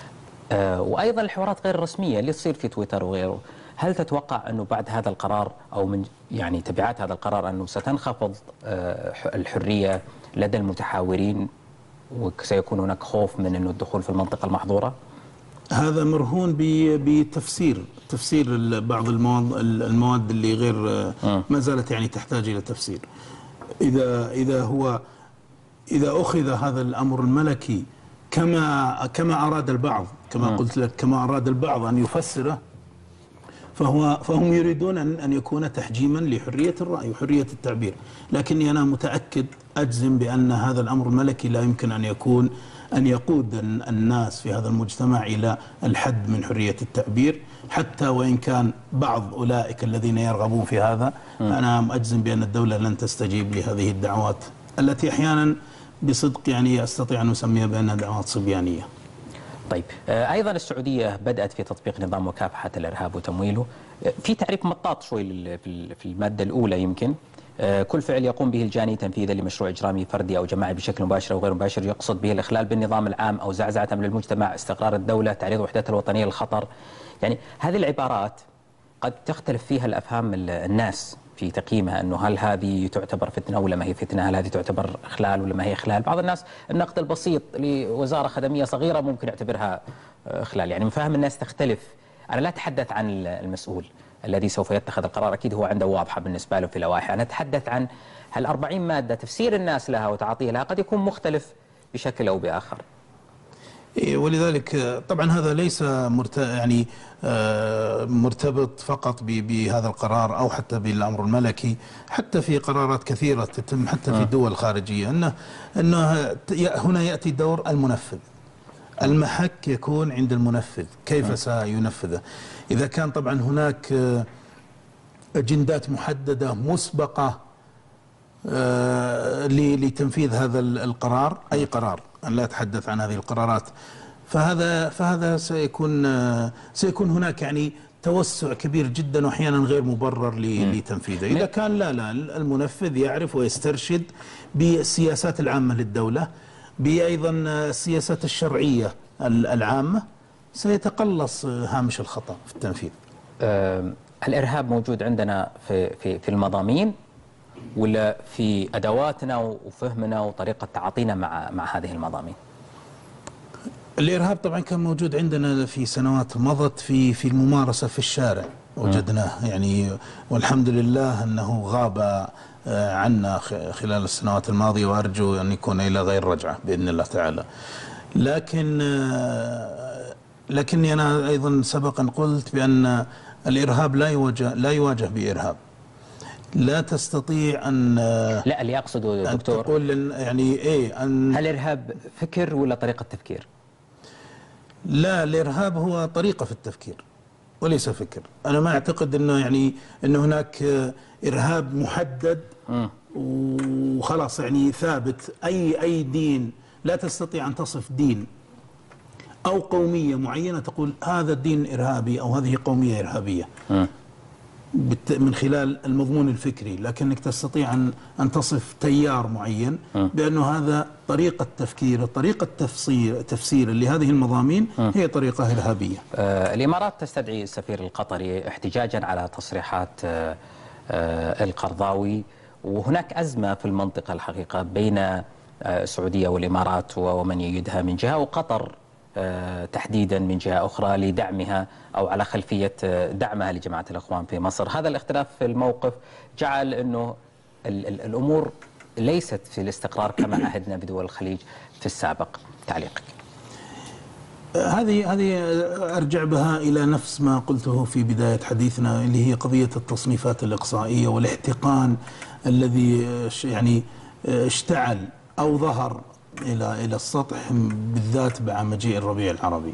وايضا الحوارات غير الرسميه اللي تصير في تويتر وغيره. هل تتوقع انه بعد هذا القرار او من يعني تبعات هذا القرار انه ستنخفض الحريه لدى المتحاورين وسيكون هناك خوف من انه الدخول في المنطقه المحظوره؟ هذا مرهون بتفسير تفسير بعض المواد المواد اللي غير ما زالت يعني تحتاج الى تفسير. اذا اذا هو اذا اخذ هذا الامر الملكي كما كما اراد البعض، كما قلت لك كما اراد البعض ان يفسره، فهو فهم يريدون ان ان يكون تحجيما لحريه الراي وحريه التعبير. لكني انا متاكد اجزم بان هذا الامر الملكي لا يمكن ان يكون أن يقود الناس في هذا المجتمع إلى الحد من حرية التعبير، حتى وإن كان بعض أولئك الذين يرغبون في هذا. أنا أجزم بأن الدولة لن تستجيب لهذه الدعوات التي أحيانا بصدق يعني أستطيع أن أسميها بأنها دعوات صبيانية. طيب أيضا السعودية بدأت في تطبيق نظام مكافحة الإرهاب وتمويله. في تعريف مطاط شوي في المادة الأولى، يمكن كل فعل يقوم به الجاني تنفيذا لمشروع إجرامي فردي أو جماعي بشكل مباشر أو غير مباشر يقصد به الإخلال بالنظام العام أو زعزعة أمن المجتمع، استقرار الدولة، تعريض وحدتها الوطنية للخطر. يعني هذه العبارات قد تختلف فيها الأفهام الناس في تقييمها، أنه هل هذه تعتبر فتنة ولا ما هي فتنة، هل هذه تعتبر إخلال ولا ما هي إخلال. بعض الناس النقد البسيط لوزارة خدمية صغيرة ممكن يعتبرها إخلال. يعني مفاهيم الناس تختلف. أنا لا أتحدث عن المسؤول الذي سوف يتخذ القرار، أكيد هو عنده واضحة بالنسبة له في لوائح. أنا أتحدث عن هالأربعين مادة تفسير الناس لها وتعاطيها لها قد يكون مختلف بشكل أو بآخر. ولذلك طبعا هذا ليس مرت... يعني مرتبط فقط بهذا القرار أو حتى بالأمر الملكي، حتى في قرارات كثيرة تتم حتى في دول خارجية، أنه أنه هنا يأتي دور المنفذ. المحك يكون عند المنفذ، كيف سينفذه. إذا كان طبعا هناك أجندات محددة مسبقة لتنفيذ هذا القرار، أي قرار، أنا لا أتحدث عن هذه القرارات فهذا فهذا سيكون سيكون هناك يعني توسع كبير جدا واحيانا غير مبرر لتنفيذه. اذا كان لا لا المنفذ يعرف ويسترشد بالسياسات العامه للدوله، بايضا السياسات الشرعيه العامه، سيتقلص هامش الخطا في التنفيذ. أه الارهاب موجود عندنا في في في المضامين ولا في ادواتنا وفهمنا وطريقه تعاطينا مع مع هذه المضامين؟ الإرهاب طبعا كان موجود عندنا في سنوات مضت في في الممارسة في الشارع، وجدناه يعني، والحمد لله أنه غاب عنا خلال السنوات الماضية، وأرجو أن يكون إلى غير رجعة بإذن الله تعالى. لكن لكني أنا أيضا سبقا قلت بأن الإرهاب لا يواجه لا يواجه بإرهاب. لا تستطيع أن لا اللي أقصده دكتور أن تقول يعني إيه أن هل الإرهاب فكر ولا طريقة تفكير؟ لا، الإرهاب هو طريقة في التفكير وليس فكر. أنا ما أعتقد أنه يعني أن هناك إرهاب محدد وخلاص يعني ثابت. أي أي دين لا تستطيع أن تصف دين أو قومية معينة تقول هذا الدين إرهابي أو هذه قومية إرهابية م. من خلال المضمون الفكري، لكنك تستطيع أن أن تصف تيار معين بأنه هذا طريقة تفكير، طريقة تفسير تفسير لهذه المضامين هي طريقة إرهابية. آه الإمارات تستدعي السفير القطري احتجاجا على تصريحات آه آه القرضاوي، وهناك أزمة في المنطقة الحقيقة بين آه السعودية والإمارات ومن يؤيدها من جهة، وقطر تحديدا من جهة أخرى لدعمها أو على خلفية دعمها لجماعة الإخوان في مصر. هذا الاختلاف في الموقف جعل أنه ال ال الأمور ليست في الاستقرار كما عهدنا بدول الخليج في السابق. تعليقك؟ هذه هذه أرجع بها إلى نفس ما قلته في بداية حديثنا، اللي هي قضية التصنيفات الإقصائية والاحتقان الذي يعني اشتعل أو ظهر إلى إلى السطح بالذات مع مجيء الربيع العربي.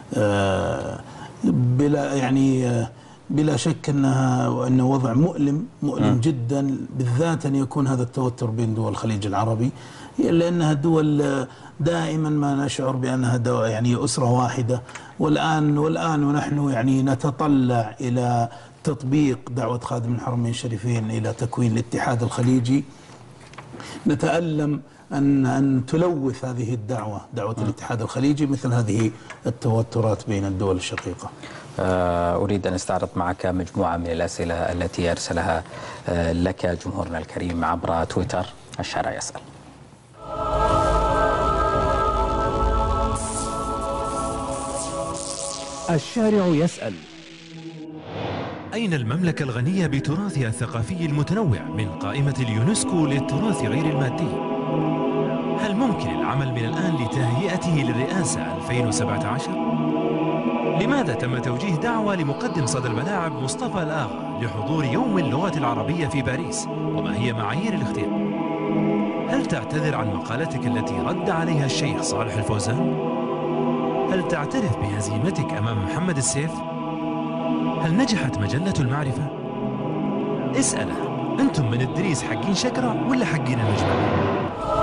بلا يعني بلا شك أنها أنه وضع مؤلم مؤلم جدا، بالذات أن يكون هذا التوتر بين دول الخليج العربي، لأنها دول دائما ما نشعر بأنها يعني أسرة واحدة. والآن والآن ونحن يعني نتطلع إلى تطبيق دعوة خادم الحرمين الشريفين إلى تكوين الاتحاد الخليجي. نتألم أن أن تلوث هذه الدعوة دعوة الاتحاد الخليجي مثل هذه التوترات بين الدول الشقيقة. أريد أن أستعرض معك مجموعة من الأسئلة التي أرسلها لك جمهورنا الكريم عبر تويتر. الشارع يسأل. الشارع يسأل: أين المملكة الغنية بتراثها الثقافي المتنوع من قائمة اليونسكو للتراث غير المادي؟ هل ممكن العمل من الآن لتهيئته للرئاسة ألفين وسبعة عشر؟ لماذا تم توجيه دعوة لمقدم صدى الملاعب مصطفى الآغا لحضور يوم اللغة العربية في باريس؟ وما هي معايير الاختيار؟ هل تعتذر عن مقالتك التي رد عليها الشيخ صالح الفوزان؟ هل تعترف بهزيمتك أمام محمد السيف؟ هل نجحت مجلة المعرفة؟ اسأله، أنتم من الدريس حقين شكرة ولا حقين المجمع؟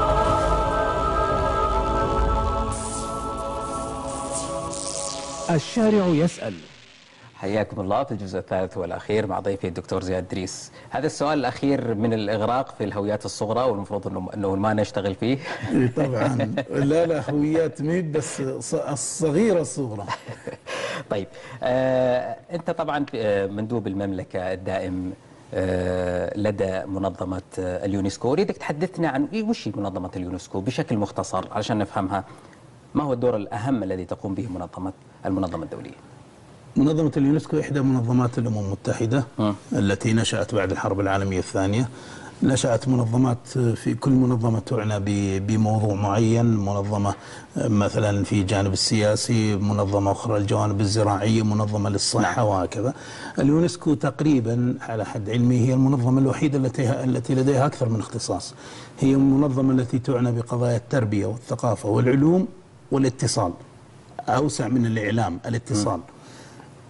الشارع يسأل. حياكم الله في الجزء الثالث والأخير مع ضيفي الدكتور زياد دريس. هذا السؤال الأخير من الإغراق في الهويات الصغرى، والمفروض أنه, أنه ما نشتغل فيه. طبعا لا لا هويات ميد بس الصغيرة الصغرى. طيب آه أنت طبعا مندوب المملكة الدائم آه لدى منظمة آه اليونسكو. أريدك تحدثنا عن وش منظمة اليونسكو بشكل مختصر علشان نفهمها. ما هو الدور الأهم الذي تقوم به منظمة المنظمة الدولية؟ منظمة اليونسكو إحدى منظمات الأمم المتحدة م. التي نشأت بعد الحرب العالمية الثانية. نشأت منظمات، في كل منظمة تعنى بموضوع معين. منظمة مثلا في الجانب السياسي، منظمة أخرى الجوانب الزراعية، منظمة للصحة وهكذا. اليونسكو تقريبا على حد علمي هي المنظمة الوحيدة التي التي لديها أكثر من اختصاص. هي المنظمة التي تعنى بقضايا التربية والثقافة والعلوم والاتصال، أوسع من الإعلام، الاتصال.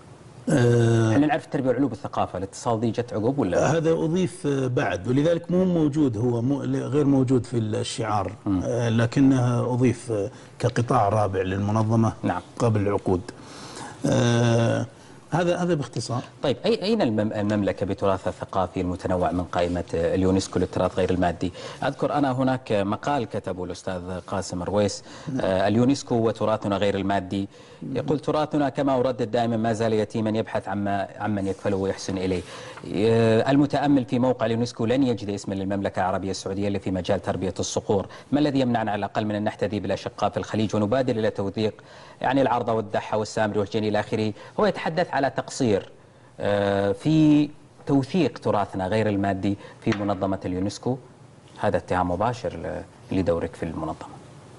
احنا نعرف التربيه والعلوم والثقافه، الاتصال دي جت عقب ولا؟ هذا اضيف بعد، ولذلك مو موجود، هو مو غير موجود في الشعار، آه لكنها اضيف كقطاع رابع للمنظمه. نعم. قبل عقود. آه هذا هذا باختصار. طيب أي أين المملكة بتراثها الثقافي المتنوع من قائمة اليونسكو للتراث غير المادي؟ أذكر أنا هناك مقال كتبه الأستاذ قاسم رويس، آه اليونسكو وتراثنا غير المادي. يقول تراثنا كما أردد دائما ما زال يتيما يبحث عما عمن يكفله ويحسن إليه. آه المتأمل في موقع اليونسكو لن يجد اسما للمملكة العربية السعودية اللي في مجال تربية الصقور. ما الذي يمنعنا على الأقل من أن نحتذي بالأشقاء في الخليج ونبادر إلى توثيق يعني العرضة والدحة والسامري والجني إلى آخره؟ هو يتحدث على تقصير في توثيق تراثنا غير المادي في منظمة اليونسكو. هذا اتهام مباشر لدورك في المنظمة.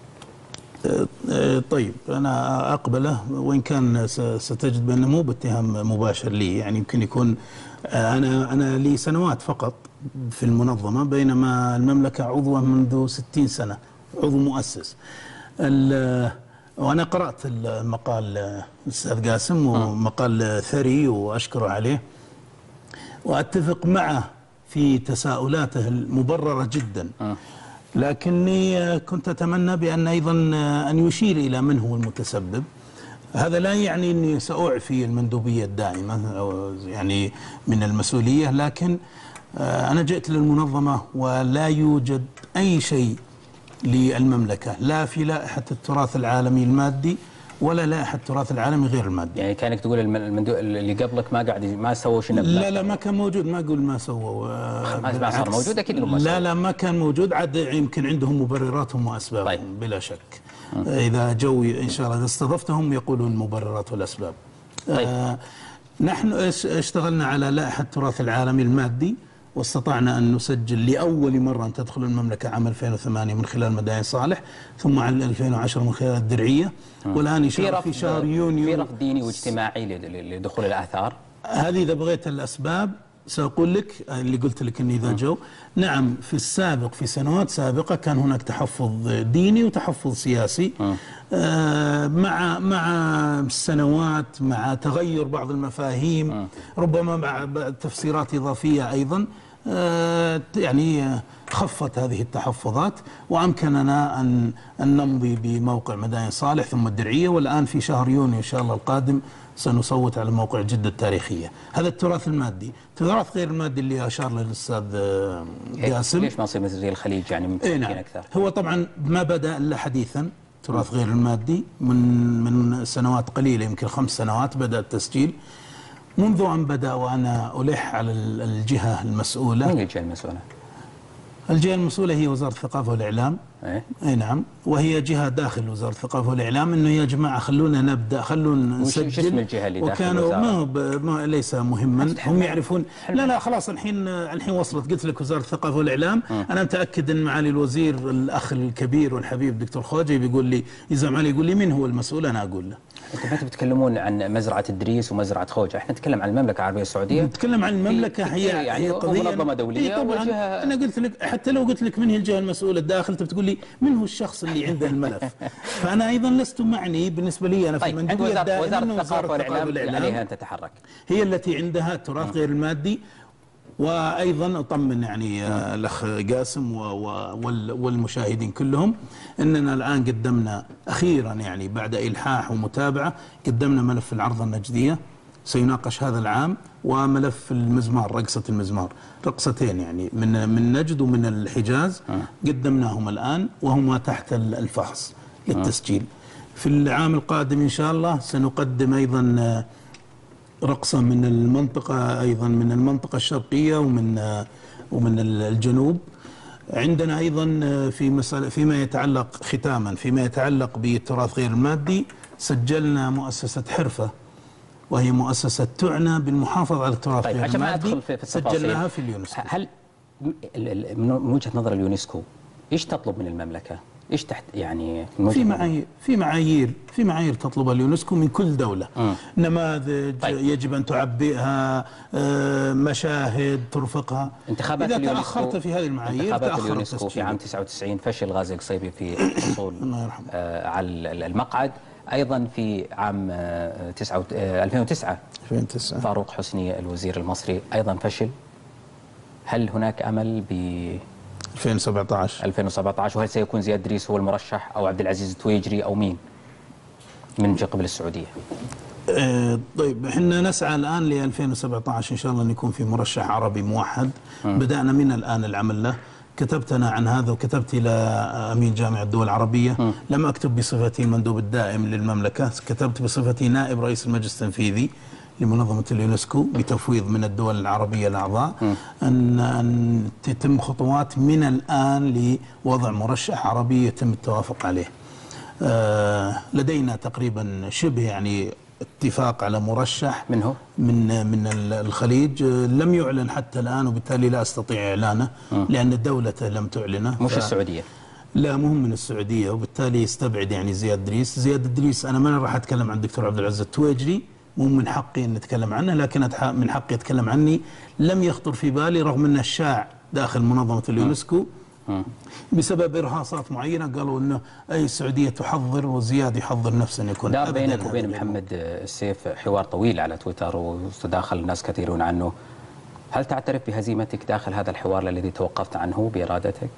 طيب أنا أقبله، وإن كان ستجد بأنه مو باتهام مباشر لي، يعني يمكن يكون أنا أنا لي سنوات فقط في المنظمة، بينما المملكة عضوة منذ ستين سنة، عضو مؤسس. وأنا قرأت المقال الأستاذ قاسم، ومقال ثري وأشكره عليه، وأتفق معه في تساؤلاته المبررة جدا، لكني كنت أتمنى بأن أيضا أن يشير إلى من هو المتسبب. هذا لا يعني أني سأعفي المندوبية الدائمة يعني من المسؤولية، لكن أنا جئت للمنظمة ولا يوجد أي شيء للمملكة، لا في لائحة التراث العالمي المادي ولا لائحة التراث العالمي غير المادي. يعني كانك تقول المندوب اللي قبلك ما قاعد ما سووا شيء؟ لا لا ما كان موجود، ما أقول ما سووا، ما صار موجود أكيد لهم. لا لا ما كان موجود، عاد يمكن عندهم مبرراتهم وأسبابهم. طيب. بلا شك. م. إذا جو إن شاء الله إذا استضفتهم يقولون المبررات والأسباب. طيب. آه نحن اشتغلنا على لائحة التراث العالمي المادي، واستطعنا أن نسجل لأول مرة أن تدخل المملكة عام ألفين وثمانية من خلال مدائن صالح، ثم عام ألفين وعشرة من خلال الدرعية، والآن إن شاء الله في شهر يونيو. في رفض ديني واجتماعي لدخول الآثار؟ هذه إذا بغيت الأسباب سأقول لك اللي قلت لك إن إذا جو. نعم في السابق في سنوات سابقة كان هناك تحفظ ديني وتحفظ سياسي، آه مع مع السنوات، مع تغير بعض المفاهيم، ربما مع تفسيرات إضافية أيضا، آه يعني خفت هذه التحفظات، وأمكننا أن أن نمضي بموقع مدائن صالح ثم الدرعية، والآن في شهر يونيو إن شاء الله القادم سنصوت على موقع جدة التاريخية. هذا التراث المادي. التراث غير المادي اللي أشار له الأستاذ قاسم، ليش ما يصير مثل زي الخليج يعني ممكن أكثر؟ هو طبعا ما بدأ إلا حديثا التراث غير المادي، من من سنوات قليلة يمكن خمس سنوات بدأ التسجيل. منذ أن بدأ وأنا ألح على الجهة المسؤولة. من الجهة المسؤولة؟ الجهة المسؤولة هي وزارة الثقافة والإعلام. ايه؟ اي نعم، وهي جهة داخل وزارة الثقافة والإعلام، انه يا جماعة خلونا نبدأ، خلونا نسجل. وش اسم الجهة اللي داخل وكانوا ما, ما ليس مهما، هم يعرفون. لا لا خلاص الحين الحين وصلت، قلت لك وزارة الثقافة والإعلام. م. انا متأكد ان معالي الوزير الأخ الكبير والحبيب دكتور خوجي بيقول لي إذا معالي يقول لي من هو المسؤول أنا أقول له. انتم ما تتكلمون عن مزرعة إدريس ومزرعة خوجة، احنا نتكلم عن المملكة العربية السعودية. نتكلم عن المملكة، هي يعني قضية منظمة دولية. طبعا انا قلت لك حتى لو قلت لك من هي الجهة المسؤولة الداخل تقول لي من هو الشخص اللي عنده الملف. فأنا أيضا لست معني بالنسبة لي أنا في طيب المندوبية الدائمة. وزارة الثقافة والإعلام عليها أن تتحرك، هي التي عندها التراث غير المادي. وأيضا أطمن يعني الأخ قاسم والمشاهدين كلهم أننا الآن قدمنا أخيرا يعني بعد إلحاح ومتابعة قدمنا ملف العرضة النجدية سيناقش هذا العام، وملف المزمار، رقصة المزمار، رقصتين يعني من من نجد ومن الحجاز قدمناهم الآن وهما تحت الفحص للتسجيل. في العام القادم إن شاء الله سنقدم أيضا رقصة من المنطقة، أيضا من المنطقة الشرقية ومن ومن الجنوب. عندنا أيضا في مسألة فيما يتعلق ختاما فيما يتعلق بالتراث غير المادي، سجلنا مؤسسة حرفة وهي مؤسسة تعنى بالمحافظة على التراث غير طيب المادي، في في سجلناها في اليونسكو. هل من وجهة نظر اليونسكو ايش تطلب من المملكة؟ ايش تحت يعني في معايير في معايير في معايير تطلبها اليونسكو من كل دولة. م. نماذج طيب. يجب أن تعبئها، مشاهد ترفقها. انتخابات إذا تأخرت في هذه المعايير انتخابات اليونسكو في عام تسعة وتسعين فشل غازي القصيبي في الحصول على المقعد. أيضا في عام تسعة ألفين وتسعة ألفين وتسعة فاروق حسني الوزير المصري أيضا فشل. هل هناك أمل ب ألفين وسبعة عشر ألفين وسبعة عشر؟ وهل سيكون زياد إدريس هو المرشح أو عبد العزيز التويجري أو مين من قبل السعودية؟ آه طيب احنا نسعى الآن ل ألفين وسبعة عشر إن شاء الله أن يكون في مرشح عربي موحد. م. بدأنا من الآن العمل له. كتبت أنا عن هذا وكتبت إلى أمين جامعة الدول العربية. م. لم أكتب بصفتي المندوب الدائم للمملكة، كتبت بصفتي نائب رئيس المجلس التنفيذي لمنظمة اليونسكو بتفويض من الدول العربية الأعضاء أن, أن تتم خطوات من الآن لوضع مرشح عربي يتم التوافق عليه. آه لدينا تقريبا شبه يعني اتفاق على مرشح منه من من الخليج، لم يعلن حتى الآن وبالتالي لا أستطيع إعلانه لأن الدولة لم تعلنه. مش السعودية؟ لا، مهم من السعودية، وبالتالي يستبعد يعني زياد إدريس. زياد إدريس أنا ما راح أتكلم عن الدكتور عبد العزيز التويجري، مو من حقي أن أتكلم عنه، لكن من حقي أتكلم عني. لم يخطر في بالي رغم أنه الشاع داخل منظمة اليونسكو بسبب إرهاصات معينة، قالوا أنه أي السعودية تحضر وزياد يحضر نفسه أن يكون. دار بينك وبين محمد السيف حوار طويل على تويتر وتداخل الناس كثيرون عنه. هل تعترف بهزيمتك داخل هذا الحوار الذي توقفت عنه بإرادتك؟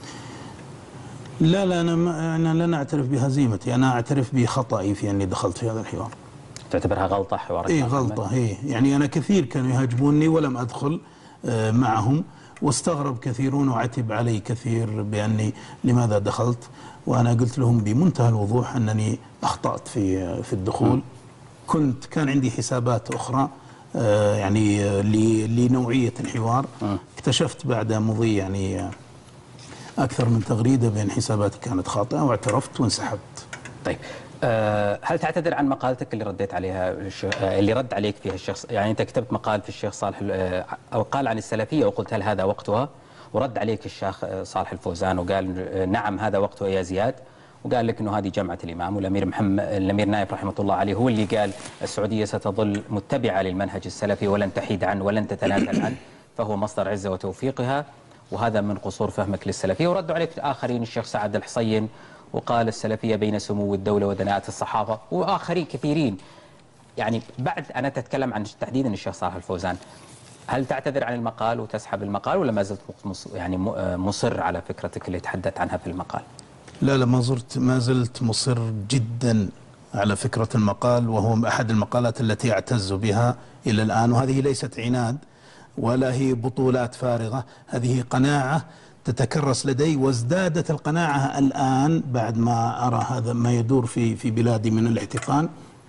لا لا أنا, ما أنا لا أعترف بهزيمتي، أنا أعترف بخطئي في أني دخلت في هذا الحوار. تعتبرها غلطة حوارك؟ إيه غلطة. إيه يعني أنا كثير كانوا يهاجموني ولم أدخل معهم، واستغرب كثيرون وعتب علي كثير بأني لماذا دخلت، وأنا قلت لهم بمنتهى الوضوح أنني أخطأت في في الدخول. م. كنت كان عندي حسابات أخرى يعني لنوعية الحوار. م. اكتشفت بعد مضي يعني أكثر من تغريدة بأن حساباتي كانت خاطئة واعترفت وانسحبت. طيب هل تعتذر عن مقالتك اللي رديت عليها اللي رد عليك فيها الشخص؟ يعني أنت كتبت مقال في الشيخ صالح أو قال عن السلفية وقلت هل هذا وقتها، ورد عليك الشيخ صالح الفوزان وقال نعم هذا وقتها يا زياد، وقال لك أنه هذه جامعة الإمام، والأمير محمد الأمير نايف رحمة الله عليه هو اللي قال السعودية ستظل متبعة للمنهج السلفي ولن تحيد عنه ولن تتنازل عنه، فهو مصدر عزة وتوفيقها، وهذا من قصور فهمك للسلفية. وردوا عليك آخرين، الشيخ سعد الحصين وقال السلفية بين سمو الدولة ودناءة الصحابة، وآخرين كثيرين. يعني بعد أنا تتكلم عن تحديدا الشيخ صالح الفوزان، هل تعتذر عن المقال وتسحب المقال ولا ما زلت يعني مصر على فكرتك اللي تحدثت عنها في المقال؟ لا لا ما زلت ما زلت مصر جدا على فكرة المقال، وهو أحد المقالات التي أعتز بها إلى الآن، وهذه ليست عناد ولا هي بطولات فارغة، هذه قناعة تتكرس لدي، وازدادت القناعة الآن بعد ما أرى هذا ما يدور في في بلادي من الاحتقان.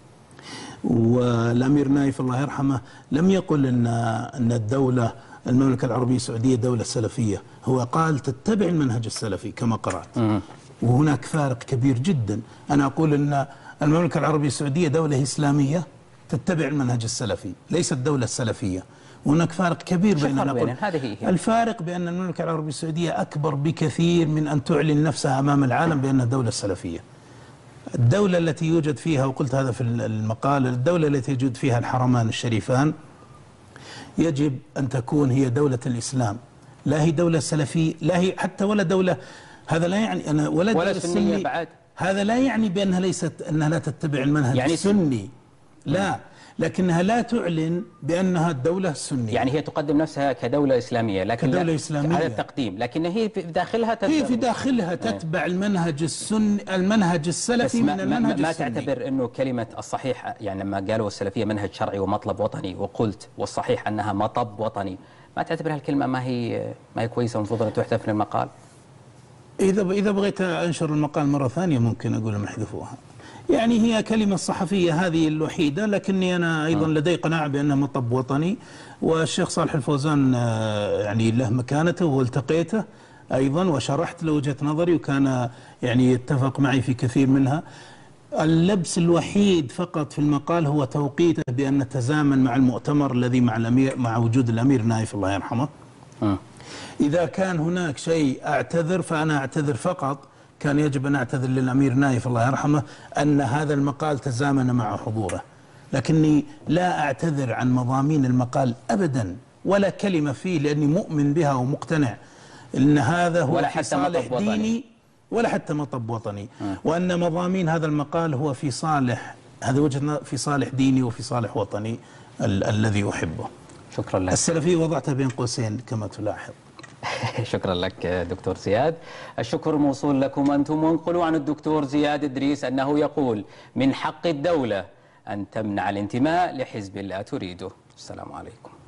والأمير نايف الله يرحمه لم يقل أن أن الدولة المملكة العربية السعودية دولة سلفية، هو قال تتبع المنهج السلفي كما قرأت. وهناك فارق كبير جدا. أنا أقول أن المملكة العربية السعودية دولة إسلامية تتبع المنهج السلفي، ليست دولة سلفية. هناك فارق كبير بين هذه هي. الفارق بأن المملكة العربية السعودية أكبر بكثير من أن تعلن نفسها أمام العالم بأنها دولة سلفية. الدولة التي يوجد فيها، وقلت هذا في المقال، الدولة التي يوجد فيها الحرمان الشريفان يجب أن تكون هي دولة الإسلام، لا هي دولة سلفية، لا هي حتى ولا دولة. هذا لا يعني أنا ولا, ولا سنية بعد. هذا لا يعني بأنها ليست أنها لا تتبع المنهج يعني السني، لا، لكنها لا تعلن بأنها الدولة السنية. يعني هي تقدم نفسها كدولة إسلامية، لكن كدولة إسلامية هذا التقديم، لكن هي في داخلها تتبع هي في داخلها تتبع المنهج السني، المنهج السلفي من المنهج ما السني. ما تعتبر أنه كلمة الصحيح، يعني لما قالوا السلفية منهج شرعي ومطلب وطني، وقلت والصحيح أنها مطب وطني، ما تعتبر هالكلمة ما هي ما هي كويسة ومفروض أن تحذف من المقال؟ إذا إذا بغيت أنشر المقال مرة ثانية ممكن أقول لهم احذفوها. يعني هي كلمة صحفية هذه الوحيدة، لكني أنا أيضا لدي قناعة بأنها مطب وطني، والشيخ صالح الفوزان يعني له مكانته والتقيته أيضا وشرحت له وجهة نظري، وكان يعني يتفق معي في كثير منها. اللبس الوحيد فقط في المقال هو توقيته بأن تزامن مع المؤتمر الذي مع الأمير مع وجود الأمير نايف الله يرحمه. م. إذا كان هناك شيء أعتذر فأنا أعتذر فقط، كان يجب أن أعتذر للأمير نايف الله يرحمه أن هذا المقال تزامن مع حضوره، لكني لا أعتذر عن مضامين المقال أبدا ولا كلمة فيه، لأني مؤمن بها ومقتنع أن هذا هو في صالح ديني ولا حتى مطب وطني، وأن مضامين هذا المقال هو في صالح، هذا وجهة في صالح ديني وفي صالح وطني ال الذي أحبه. شكرا لك. السلفية وضعتها بين قوسين كما تلاحظ. شكرا لك دكتور زياد. الشكر موصول لكم أنتم. وانقلوا عن الدكتور زياد إدريس أنه يقول من حق الدولة أن تمنع الانتماء لحزب لا تريده. السلام عليكم.